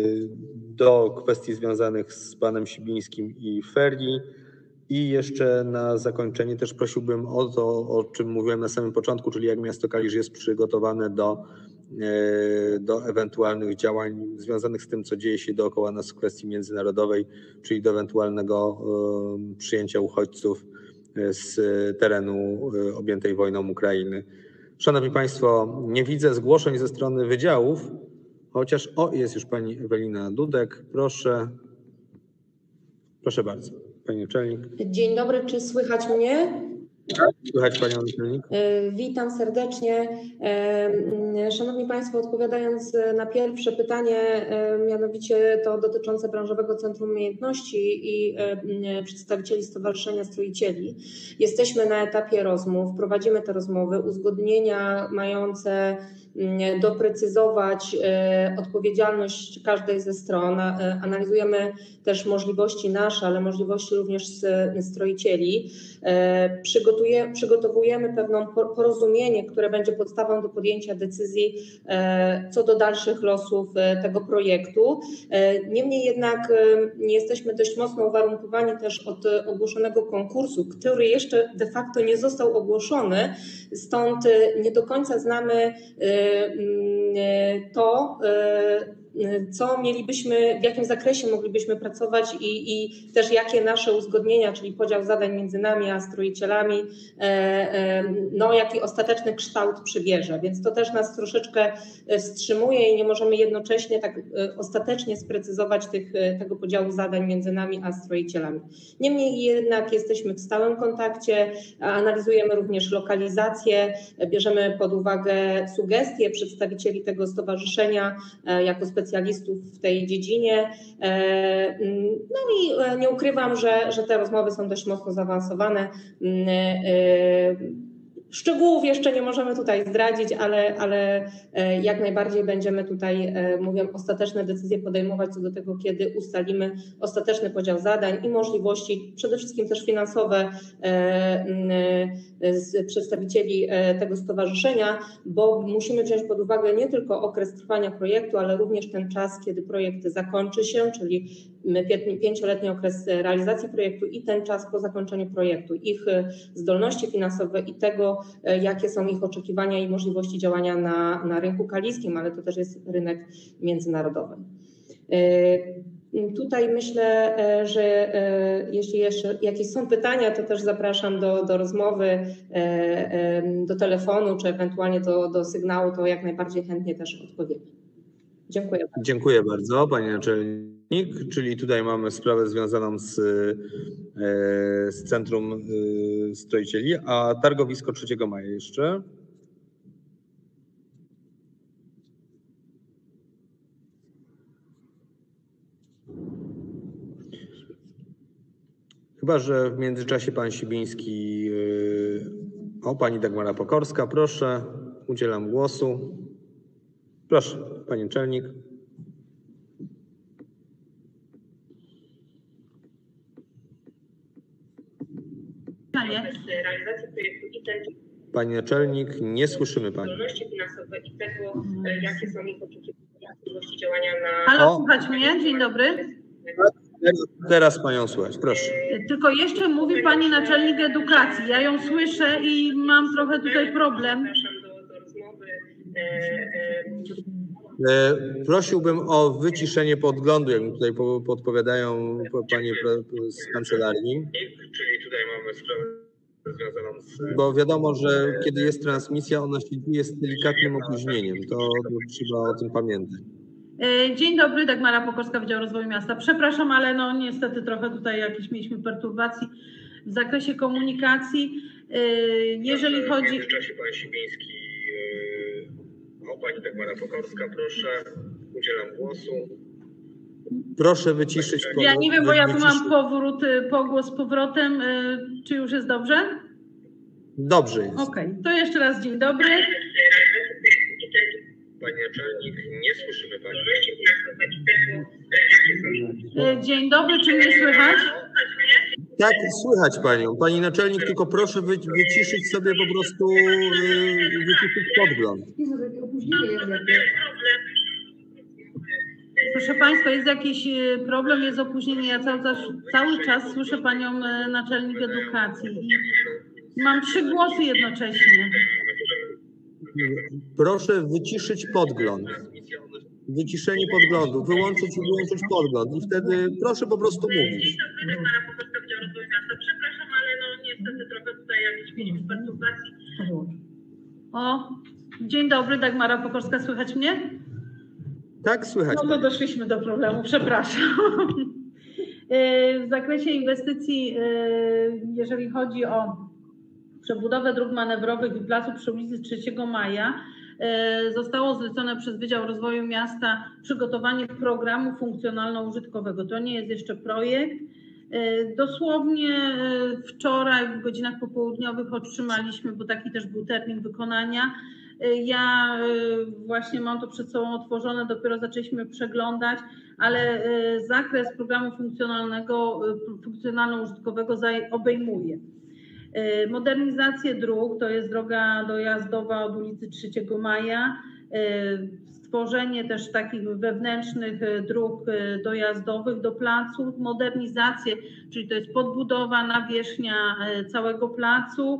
do kwestii związanych z panem Sibińskim i ferii. I jeszcze na zakończenie też prosiłbym o to, o czym mówiłem na samym początku, czyli jak miasto Kalisz jest przygotowane do, do ewentualnych działań związanych z tym, co dzieje się dookoła nas w kwestii międzynarodowej, czyli do ewentualnego przyjęcia uchodźców z terenu objętej wojną Ukrainy. Szanowni państwo, nie widzę zgłoszeń ze strony wydziałów, chociaż o, jest już pani Ewelina Dudek. Proszę, proszę bardzo. Pani naczelnik. Dzień dobry, czy słychać mnie? Słychać panią naczelnik. Witam serdecznie. Szanowni państwo, odpowiadając na pierwsze pytanie, mianowicie to dotyczące Branżowego Centrum Umiejętności i przedstawicieli Stowarzyszenia Stroicieli. Jesteśmy na etapie rozmów, prowadzimy te rozmowy, uzgodnienia mające doprecyzować odpowiedzialność każdej ze stron. Analizujemy też możliwości nasze, ale możliwości również stroicieli. Przygotuje, przygotowujemy pewne porozumienie, które będzie podstawą do podjęcia decyzji co do dalszych losów tego projektu. Niemniej jednak jesteśmy dość mocno uwarunkowani też od ogłoszonego konkursu, który jeszcze de facto nie został ogłoszony, stąd nie do końca znamy to, co mielibyśmy, w jakim zakresie moglibyśmy pracować i, i też jakie nasze uzgodnienia, czyli podział zadań między nami a stroicielami, no jaki ostateczny kształt przybierze. Więc to też nas troszeczkę wstrzymuje i nie możemy jednocześnie tak ostatecznie sprecyzować tych, tego podziału zadań między nami a stroicielami. Niemniej jednak jesteśmy w stałym kontakcie, analizujemy również lokalizację, bierzemy pod uwagę sugestie przedstawicieli tego stowarzyszenia jako specjalistów w tej dziedzinie. No i nie ukrywam, że, że te rozmowy są dość mocno zaawansowane. Szczegółów jeszcze nie możemy tutaj zdradzić, ale, ale jak najbardziej będziemy tutaj, mówię, ostateczne decyzje podejmować co do tego, kiedy ustalimy ostateczny podział zadań i możliwości, przede wszystkim też finansowe z przedstawicieli tego stowarzyszenia, bo musimy wziąć pod uwagę nie tylko okres trwania projektu, ale również ten czas, kiedy projekt zakończy się, czyli pięcioletni okres realizacji projektu i ten czas po zakończeniu projektu, ich zdolności finansowe i tego, jakie są ich oczekiwania i możliwości działania na, na rynku kaliskim, ale to też jest rynek międzynarodowy. Tutaj myślę, że jeśli jeszcze jakieś są pytania, to też zapraszam do, do rozmowy, do telefonu, czy ewentualnie do, do sygnału, to jak najbardziej chętnie też odpowiemy. Dziękuję bardzo. Dziękuję bardzo, Pani Naczelnik. Czyli tutaj mamy sprawę związaną z, z Centrum Stroicieli, a targowisko trzeciego maja jeszcze. Chyba że w międzyczasie Pan Sibiński, o Pani Dagmara Pokorska, proszę, udzielam głosu. Proszę, Pani Naczelnik. Pani Naczelnik, nie słyszymy Pani. Zdolności finansowe i tego, jakie są ich oczekiwania, możliwości działania na... Halo, słuchać mnie? Dzień dobry. Teraz Panią słychać, proszę. Tylko jeszcze mówi Pani Naczelnik Edukacji. Ja ją słyszę i mam trochę tutaj problem. Zapraszam do, do rozmowy. Prosiłbym o wyciszenie podglądu, jak mi tutaj podpowiadają Panie z kancelarii. Czyli tutaj mamy sprawę związaną z... Bo wiadomo, że kiedy jest transmisja, ona się dzieje z delikatnym opóźnieniem. To, to trzeba o tym pamiętać. Dzień dobry, Dagmara Pokorska, Wydział Rozwoju Miasta. Przepraszam, ale no niestety trochę tutaj jakieś mieliśmy perturbacji w zakresie komunikacji. Jeżeli chodzi... W międzyczasie Pan Sibiński, o Pani Dagmara Pokorska, proszę, udzielam głosu. Proszę wyciszyć. Ja nie wiem, bo ja tu mam powrót, pogłos z powrotem. Czy już jest dobrze? Dobrze jest. Okej, okay. To jeszcze raz dzień dobry. Pani Naczelnik, nie słyszymy Pani. Dzień dobry, czy mnie słychać? Tak, słychać Panią. Pani Naczelnik, tylko proszę wy, wyciszyć sobie po prostu yy, wyciszyć podgląd. Proszę Państwa, jest jakiś problem, jest opóźnienie. Ja cały, cały czas słyszę Panią Naczelnik Edukacji i mam trzy głosy jednocześnie. Proszę wyciszyć podgląd. Wyciszenie podglądu, wyłączyć i wyłączyć podgląd i wtedy proszę po prostu mówić. Przepraszam, ale no niestety trochę tutaj jakieś mieliśmy perturbacji. O, dzień dobry, Dagmara Pokorska, słychać mnie? Tak, słychać. No to doszliśmy do problemu, przepraszam. W zakresie inwestycji, jeżeli chodzi o przebudowę dróg manewrowych i placu przy ulicy trzeciego maja, zostało zlecone przez Wydział Rozwoju Miasta przygotowanie programu funkcjonalno-użytkowego. To nie jest jeszcze projekt. Dosłownie wczoraj w godzinach popołudniowych otrzymaliśmy, bo taki też był termin wykonania. Ja właśnie mam to przed sobą otworzone, dopiero zaczęliśmy przeglądać, ale zakres programu funkcjonalnego, funkcjonalno-użytkowego obejmuje modernizację dróg, to jest droga dojazdowa od ulicy trzeciego maja, stworzenie też takich wewnętrznych dróg dojazdowych do placu, modernizację, czyli to jest podbudowa, nawierzchnia całego placu,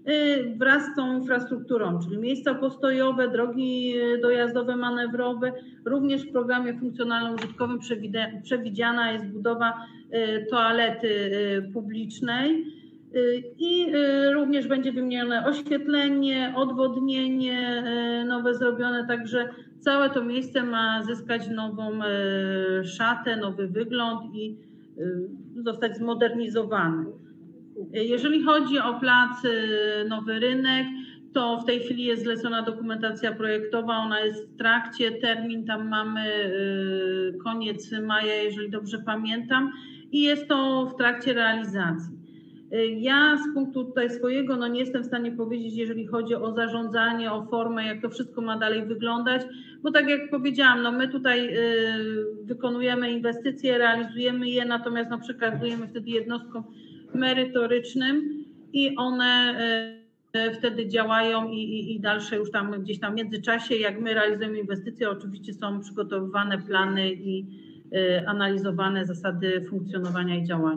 wraz z tą infrastrukturą, czyli miejsca postojowe, drogi dojazdowe, manewrowe. Również w programie funkcjonalno-użytkowym przewidziana jest budowa toalety publicznej i również będzie wymienione oświetlenie, odwodnienie nowe zrobione, także całe to miejsce ma zyskać nową szatę, nowy wygląd i zostać zmodernizowany. Jeżeli chodzi o plac Nowy Rynek, to w tej chwili jest zlecona dokumentacja projektowa, ona jest w trakcie, termin tam mamy koniec maja, jeżeli dobrze pamiętam, i jest to w trakcie realizacji. Ja z punktu tutaj swojego no nie jestem w stanie powiedzieć, jeżeli chodzi o zarządzanie, o formę, jak to wszystko ma dalej wyglądać, bo tak jak powiedziałam, no my tutaj wykonujemy inwestycje, realizujemy je, natomiast no przekazujemy wtedy jednostkom merytorycznym i one wtedy działają i, i, i dalsze już tam gdzieś tam w międzyczasie, jak my realizujemy inwestycje, oczywiście są przygotowywane plany i analizowane zasady funkcjonowania i działania.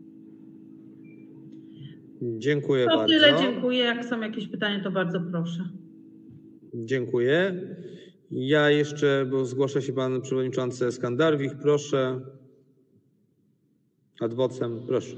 Dziękuję to bardzo. tyle, dziękuję. Jak są jakieś pytania, to bardzo proszę. Dziękuję. Ja jeszcze, bo zgłasza się pan przewodniczący Skandarwich, proszę. Ad vocem, proszę.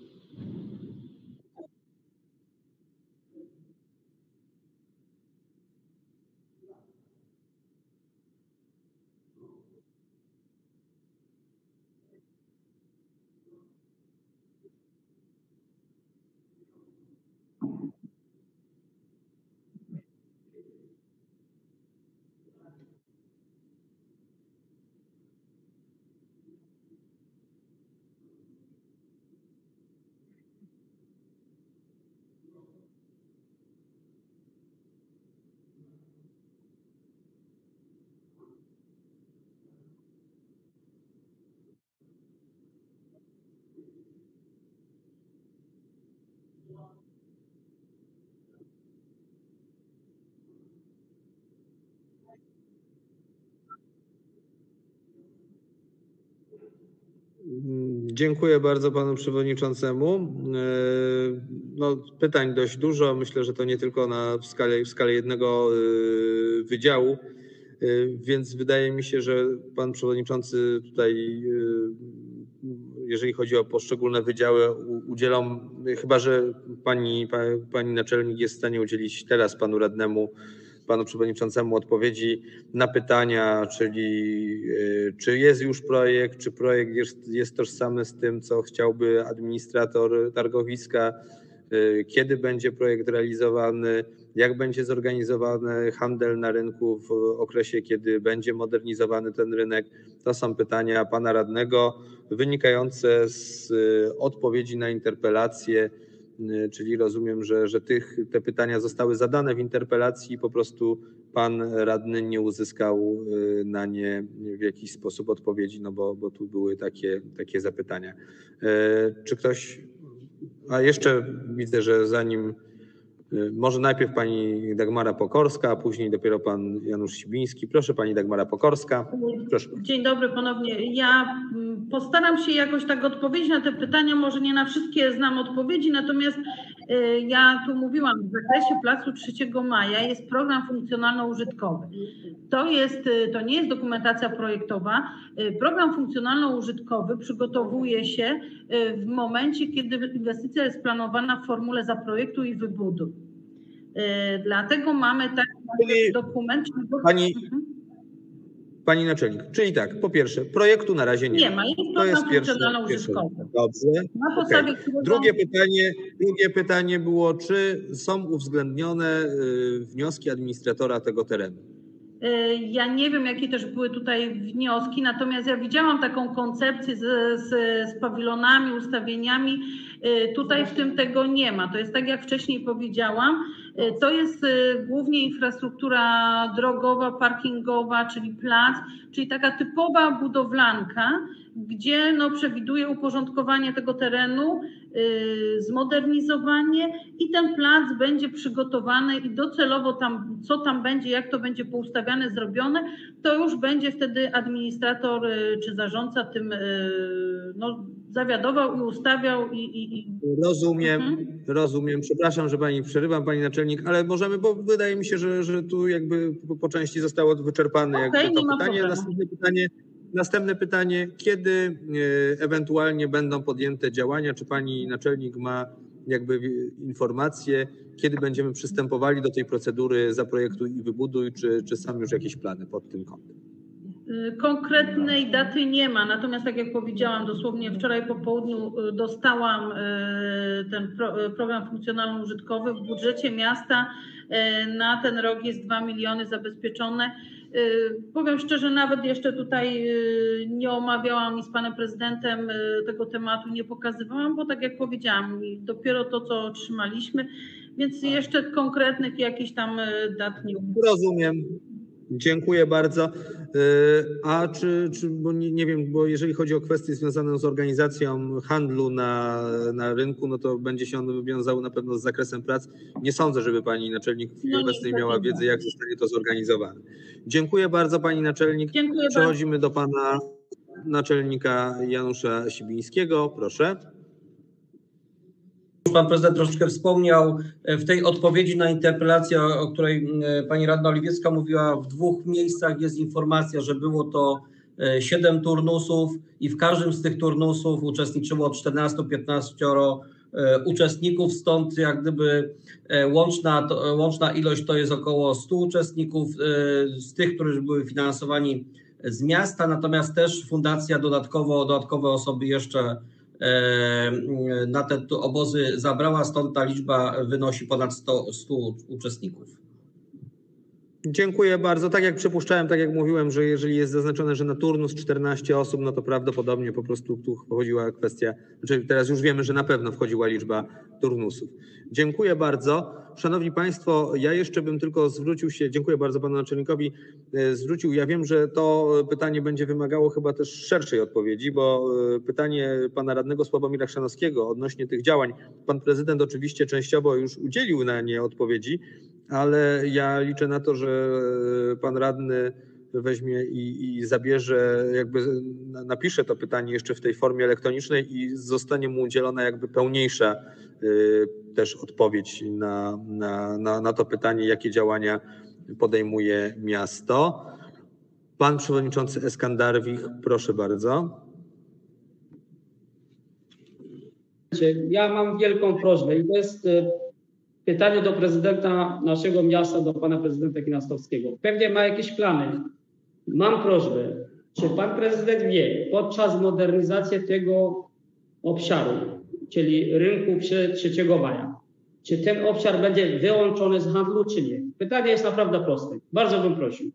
Dziękuję bardzo panu przewodniczącemu. No, pytań dość dużo. Myślę, że to nie tylko na w skali, w skali jednego wydziału, więc wydaje mi się, że pan przewodniczący tutaj, jeżeli chodzi o poszczególne wydziały, udzielą, chyba że pani, pani naczelnik jest w stanie udzielić teraz panu radnemu, panu przewodniczącemu odpowiedzi na pytania, czyli czy jest już projekt, czy projekt jest, jest tożsamy z tym, co chciałby administrator targowiska, kiedy będzie projekt realizowany, jak będzie zorganizowany handel na rynku w okresie, kiedy będzie modernizowany ten rynek. To są pytania pana radnego wynikające z odpowiedzi na interpelację, czyli rozumiem, że, że tych, te pytania zostały zadane w interpelacji i po prostu pan radny nie uzyskał na nie w jakiś sposób odpowiedzi, no bo, bo tu były takie, takie zapytania. Czy ktoś... A jeszcze widzę, że zanim... Może najpierw pani Dagmara Pokorska, a później dopiero pan Janusz Sibiński. Proszę pani Dagmara Pokorska. Proszę. Dzień dobry ponownie. Ja postaram się jakoś tak odpowiedzieć na te pytania. Może nie na wszystkie znam odpowiedzi, natomiast ja tu mówiłam, w zakresie placu trzeciego maja jest program funkcjonalno-użytkowy. To jest, to nie jest dokumentacja projektowa. Program funkcjonalno-użytkowy przygotowuje się w momencie, kiedy inwestycja jest planowana w formule zaprojektuj i wybuduj. Dlatego mamy taki dokument. Pani, pani naczelnik, czyli tak, po pierwsze, projektu na razie nie, nie ma. Jest to jest pierwsze. Dobrze. Okay. Drugie pytanie, drugie pytanie było, czy są uwzględnione wnioski administratora tego terenu? Ja nie wiem, jakie też były tutaj wnioski, natomiast ja widziałam taką koncepcję z, z, z pawilonami, ustawieniami. Tutaj w tym tego nie ma. To jest tak, jak wcześniej powiedziałam, to jest głównie infrastruktura drogowa, parkingowa, czyli plac, czyli taka typowa budowlanka, gdzie no, przewiduje uporządkowanie tego terenu, yy, zmodernizowanie i ten plac będzie przygotowany i docelowo tam, co tam będzie, jak to będzie poustawiane, zrobione, to już będzie wtedy administrator yy, czy zarządca tym yy, no, zawiadował i ustawiał i... i, i... Rozumiem, Mhm. rozumiem. Przepraszam, że pani przerywam, pani naczelnik, ale możemy, bo wydaje mi się, że, że tu jakby po, po części zostało wyczerpane Okej, jakby to nie ma pytanie. problemu. Następne pytanie. Następne pytanie, kiedy e, ewentualnie będą podjęte działania? Czy pani naczelnik ma jakby informacje, kiedy będziemy przystępowali do tej procedury zaprojektuj i wybuduj, czy, czy są już jakieś plany pod tym kątem? Konkretnej daty nie ma, natomiast tak jak powiedziałam, dosłownie wczoraj po południu dostałam ten pro, program funkcjonalno-użytkowy. W budżecie miasta na ten rok jest dwa miliony zabezpieczone. Powiem szczerze, nawet jeszcze tutaj nie omawiałam i z panem prezydentem tego tematu nie pokazywałam, bo tak jak powiedziałam, dopiero to, co otrzymaliśmy, więc jeszcze konkretnych jakichś tam dat nie. Rozumiem. Dziękuję bardzo. A czy, czy bo nie, nie wiem, bo jeżeli chodzi o kwestie związane z organizacją handlu na, na rynku, no to będzie się on wiązał na pewno z zakresem prac. Nie sądzę, żeby pani naczelnik w chwili No obecnej nie, miała nie. wiedzę, jak zostanie to zorganizowane. Dziękuję bardzo pani naczelnik. Dziękuję Przechodzimy do pana naczelnika Janusza Sibińskiego. Proszę. Pan prezydent troszeczkę wspomniał w tej odpowiedzi na interpelację, o której pani radna Oliwiecka mówiła, w dwóch miejscach jest informacja, że było to siedem turnusów i w każdym z tych turnusów uczestniczyło czternaście piętnaście uczestników, stąd jak gdyby łączna, łączna ilość to jest około stu uczestników z tych, którzy były finansowani z miasta, natomiast też fundacja dodatkowo, dodatkowe osoby jeszcze na te obozy zabrała, stąd ta liczba wynosi ponad sto, stu uczestników. Dziękuję bardzo. Tak jak przypuszczałem, tak jak mówiłem, że jeżeli jest zaznaczone, że na turnus czternaście osób, no to prawdopodobnie po prostu tu wchodziła kwestia, znaczy teraz już wiemy, że na pewno wchodziła liczba turnusów. Dziękuję bardzo. Szanowni Państwo, ja jeszcze bym tylko zwrócił się, dziękuję bardzo panu naczelnikowi, zwrócił, ja wiem, że to pytanie będzie wymagało chyba też szerszej odpowiedzi, bo pytanie pana radnego Sławomira Chrzanowskiego odnośnie tych działań, pan prezydent oczywiście częściowo już udzielił na nie odpowiedzi, ale ja liczę na to, że pan radny weźmie i, i zabierze, jakby napisze to pytanie jeszcze w tej formie elektronicznej i zostanie mu udzielona jakby pełniejsza y, też odpowiedź na, na, na, na to pytanie, jakie działania podejmuje miasto. Pan przewodniczący Eskandarwich, proszę bardzo. Ja mam wielką prośbę i to jest pytanie do prezydenta naszego miasta, do pana prezydenta Kinastowskiego. Pewnie ma jakieś plany. Mam prośbę, czy pan prezydent wie podczas modernizacji tego obszaru, czyli rynku trzeciego maja, czy ten obszar będzie wyłączony z handlu, czy nie? Pytanie jest naprawdę proste. Bardzo bym prosił.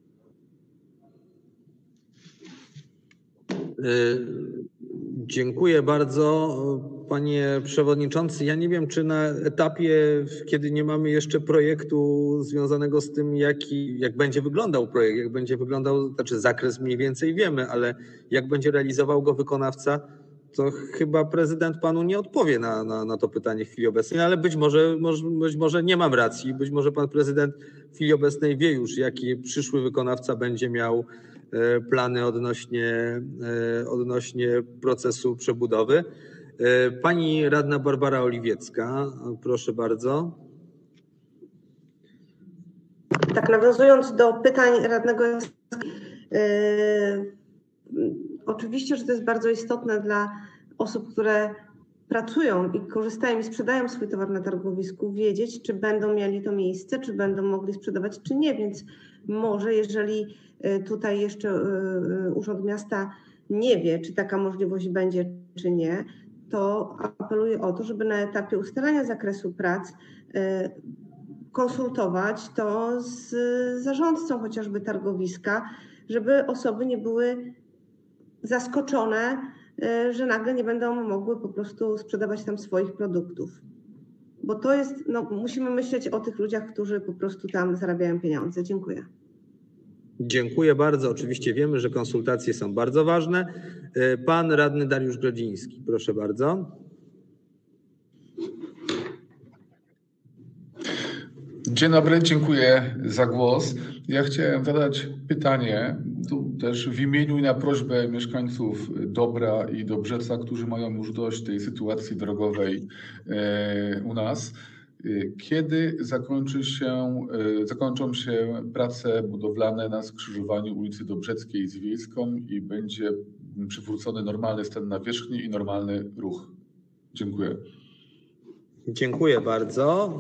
Dziękuję bardzo, panie przewodniczący. Ja nie wiem, czy na etapie, kiedy nie mamy jeszcze projektu związanego z tym, jaki, jak będzie wyglądał projekt, jak będzie wyglądał, znaczy zakres mniej więcej wiemy, ale jak będzie realizował go wykonawca, to chyba prezydent panu nie odpowie na, na, na to pytanie w chwili obecnej, ale być może, może, być może nie mam racji, być może pan prezydent w chwili obecnej wie już, jaki przyszły wykonawca będzie miał plany odnośnie, odnośnie procesu przebudowy. Pani radna Barbara Oliwiecka, proszę bardzo. Tak, nawiązując do pytań radnego, yy, oczywiście, że to jest bardzo istotne dla osób, które pracują i korzystają i sprzedają swój towar na targowisku, wiedzieć, czy będą mieli to miejsce, czy będą mogli sprzedawać, czy nie. Więc może, jeżeli tutaj jeszcze Urząd Miasta nie wie, czy taka możliwość będzie, czy nie, to apeluję o to, żeby na etapie ustalania zakresu prac konsultować to z zarządcą chociażby targowiska, żeby osoby nie były zaskoczone, że nagle nie będą mogły po prostu sprzedawać tam swoich produktów. Bo to jest, no musimy myśleć o tych ludziach, którzy po prostu tam zarabiają pieniądze. Dziękuję. Dziękuję bardzo. Oczywiście wiemy, że konsultacje są bardzo ważne. Pan radny Dariusz Grodziński, proszę bardzo. Dzień dobry, dziękuję za głos. Ja chciałem zadać pytanie, tu też w imieniu i na prośbę mieszkańców Dobra i Dobrzeca, którzy mają już dość tej sytuacji drogowej u nas. Kiedy zakończy się, zakończą się prace budowlane na skrzyżowaniu ulicy Dobrzeckiej z Wiejską i będzie przywrócony normalny stan nawierzchni i normalny ruch? Dziękuję. Dziękuję bardzo.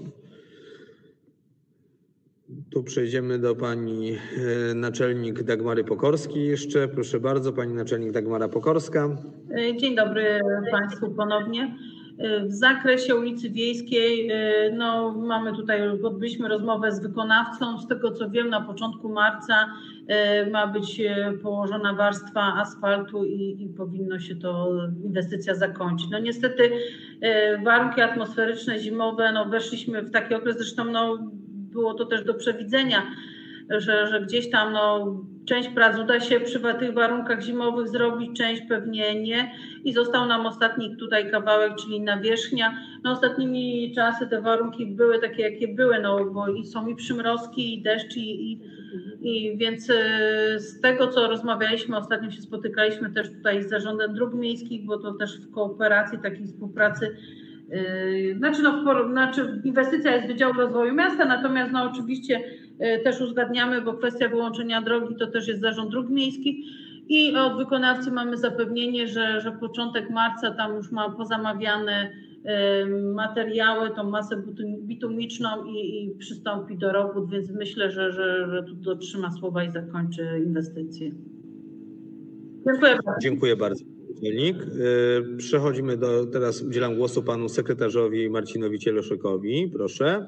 Tu przejdziemy do pani naczelnik Dagmary Pokorskiej jeszcze. Proszę bardzo, pani naczelnik Dagmara Pokorska. Dzień dobry Państwu ponownie. W zakresie ulicy Wiejskiej, no mamy tutaj, odbyliśmy rozmowę z wykonawcą. Z tego co wiem, na początku marca ma być położona warstwa asfaltu i, i powinno się to inwestycja zakończyć. No niestety warunki atmosferyczne zimowe, no weszliśmy w taki okres, zresztą no było to też do przewidzenia, że, że gdzieś tam no, część prac uda się przy tych warunkach zimowych zrobić, część pewnie nie i został nam ostatni tutaj kawałek, czyli nawierzchnia. No ostatnimi czasy te warunki były takie, jakie były, no bo i są i przymrozki, i deszcz, i, i, i więc z tego, co rozmawialiśmy, ostatnio się spotykaliśmy też tutaj z Zarządem Dróg Miejskich, bo to też w kooperacji, takiej współpracy. Yy, znaczy, no, w, znaczy inwestycja jest Wydziału Rozwoju Miasta, natomiast no, oczywiście yy, też uzgadniamy, bo kwestia wyłączenia drogi to też jest Zarząd Dróg Miejskich i od wykonawcy mamy zapewnienie, że, że początek marca tam już ma pozamawiane yy, materiały, tą masę bitumiczną i, i przystąpi do robót, więc myślę, że, że, że tu dotrzyma słowa i zakończy inwestycję. Dziękuję bardzo. Dziękuję bardzo. Przechodzimy do, teraz udzielam głosu panu sekretarzowi Marcinowi Cieleszykowi. Proszę.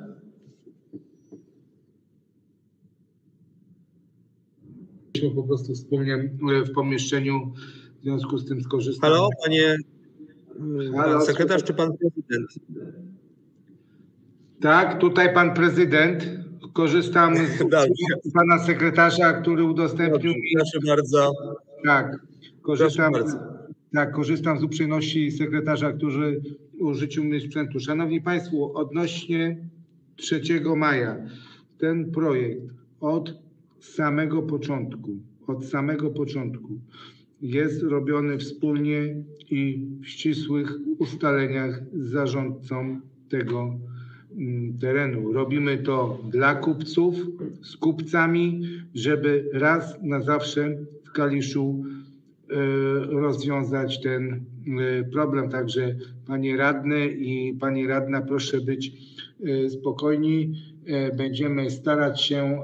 Po prostu wspólnie w pomieszczeniu, w związku z tym skorzystam. Halo, panie Halo, pan sekretarz czy pan prezydent? Tak, tutaj pan prezydent. Korzystam z pana sekretarza, który udostępnił mi. Proszę bardzo. Tak, korzystam. Proszę bardzo. Tak, korzystam z uprzejmości sekretarza, który użyczył mi sprzętu. Szanowni Państwo, odnośnie trzeciego maja, ten projekt od samego początku, od samego początku jest robiony wspólnie i w ścisłych ustaleniach z zarządcą tego terenu. Robimy to dla kupców, z kupcami, żeby raz na zawsze w Kaliszu rozwiązać ten problem. Także panie radny i pani radna, proszę być spokojni. Będziemy starać się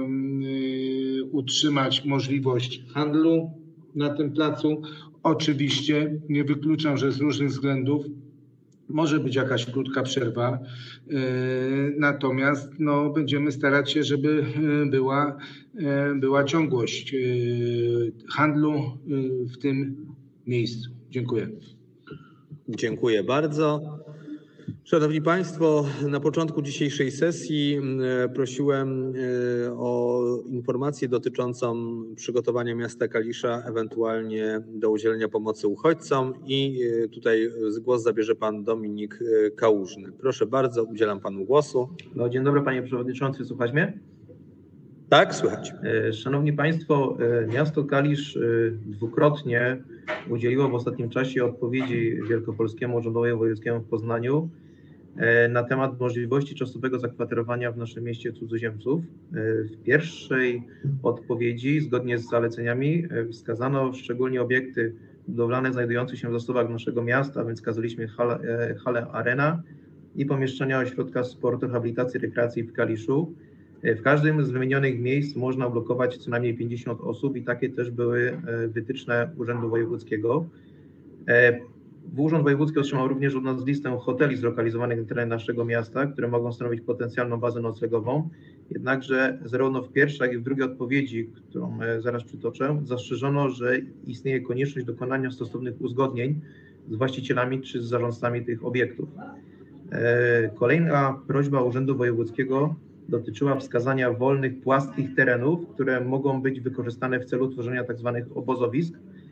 utrzymać możliwość handlu na tym placu. Oczywiście nie wykluczam, że z różnych względów może być jakaś krótka przerwa, natomiast no, będziemy starać się, żeby była, była ciągłość handlu w tym miejscu. Dziękuję. Dziękuję bardzo. Szanowni Państwo, na początku dzisiejszej sesji prosiłem o informację dotyczącą przygotowania miasta Kalisza ewentualnie do udzielenia pomocy uchodźcom i tutaj głos zabierze pan Dominik Kałużny. Proszę bardzo, udzielam panu głosu. No, dzień dobry panie przewodniczący, słuchać mnie? Tak, słychać. Szanowni Państwo, miasto Kalisz dwukrotnie udzieliło w ostatnim czasie odpowiedzi Wielkopolskiemu Urzędowi Wojewódzkiemu w Poznaniu na temat możliwości czasowego zakwaterowania w naszym mieście cudzoziemców. W pierwszej odpowiedzi, zgodnie z zaleceniami, wskazano szczególnie obiekty budowlane znajdujące się w zasobach naszego miasta, a więc wskazaliśmy halę, halę Arena i pomieszczenia ośrodka sportu, rehabilitacji, rekreacji w Kaliszu. W każdym z wymienionych miejsc można ublokować co najmniej pięćdziesiąt osób i takie też były wytyczne Urzędu Wojewódzkiego. Urząd Wojewódzki otrzymał również od nas listę hoteli zlokalizowanych na terenie naszego miasta, które mogą stanowić potencjalną bazę noclegową. Jednakże zarówno w pierwszej, jak i w drugiej odpowiedzi, którą zaraz przytoczę, zastrzeżono, że istnieje konieczność dokonania stosownych uzgodnień z właścicielami czy z zarządcami tych obiektów. Kolejna prośba Urzędu Wojewódzkiego dotyczyła wskazania wolnych, płaskich terenów, które mogą być wykorzystane w celu tworzenia tzw. obozowisk.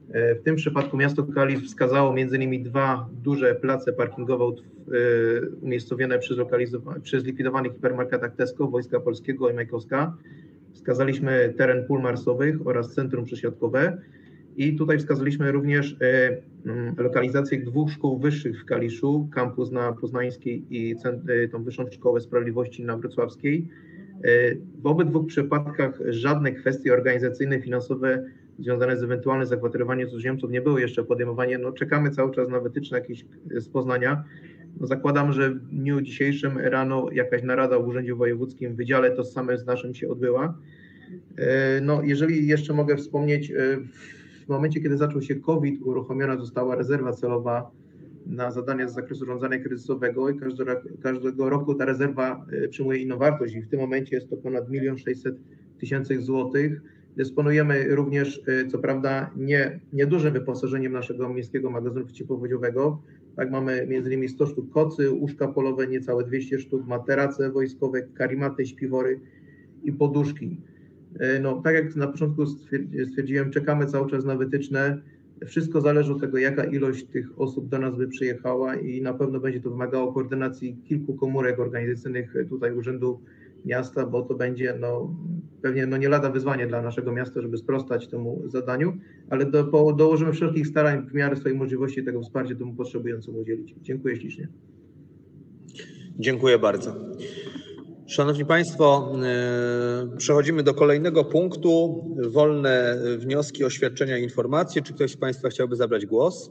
W tym przypadku miasto Kalisz wskazało między innymi dwa duże place parkingowe umiejscowione przy, przy zlikwidowanych hipermarketach Tesco, Wojska Polskiego i Majkowska. Wskazaliśmy teren pól marsowych oraz centrum przesiadkowe i tutaj wskazaliśmy również lokalizację dwóch szkół wyższych w Kaliszu, kampus na Poznańskiej i tą Wyższą Szkołę Sprawiedliwości na Wrocławskiej. W obydwu przypadkach żadne kwestie organizacyjne, finansowe związane z ewentualnym zakwaterowaniem cudzoziemców nie były jeszcze podejmowane. No, czekamy cały czas na wytyczne jakieś z Poznania. No, zakładam, że w dniu dzisiejszym rano jakaś narada w Urzędzie Wojewódzkim w Wydziale tożsamym z naszym się odbyła. No, jeżeli jeszcze mogę wspomnieć, w momencie, kiedy zaczął się COVID, uruchomiona została rezerwa celowa na zadania z zakresu zarządzania kryzysowego i każdego, każdego roku ta rezerwa przyjmuje inną wartość i w tym momencie jest to ponad milion sześćset tysięcy złotych. Dysponujemy również, co prawda, nie, niedużym wyposażeniem naszego miejskiego magazynu przeciwpowodziowego. Tak, mamy między innymi sto sztuk kocy, łóżka polowe, niecałe dwieście sztuk, materace wojskowe, karimaty, śpiwory i poduszki. No, tak jak na początku stwierdziłem, czekamy cały czas na wytyczne. Wszystko zależy od tego, jaka ilość tych osób do nas by przyjechała i na pewno będzie to wymagało koordynacji kilku komórek organizacyjnych tutaj Urzędu Miasta, bo to będzie no, pewnie no, nie lada wyzwanie dla naszego miasta, żeby sprostać temu zadaniu, ale do, po, dołożymy wszelkich starań w miarę swojej możliwości tego wsparcia temu potrzebującemu udzielić. Dziękuję ślicznie. Dziękuję bardzo. Szanowni Państwo, przechodzimy do kolejnego punktu. Wolne wnioski, oświadczenia i informacje. Czy ktoś z Państwa chciałby zabrać głos?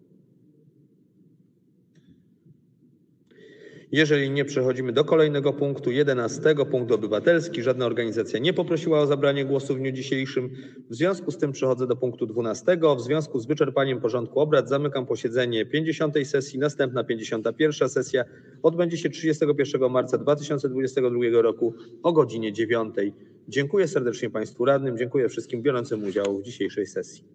Jeżeli nie, przechodzimy do kolejnego punktu, jedenastego, punkt obywatelski. Żadna organizacja nie poprosiła o zabranie głosu w dniu dzisiejszym. W związku z tym przechodzę do punktu dwunastego. W związku z wyczerpaniem porządku obrad zamykam posiedzenie pięćdziesiątej sesji. Następna pięćdziesiąta pierwsza sesja odbędzie się trzydziestego pierwszego marca dwa tysiące dwudziestego drugiego roku o godzinie dziewiątej. Dziękuję serdecznie Państwu radnym, dziękuję wszystkim biorącym udział w dzisiejszej sesji.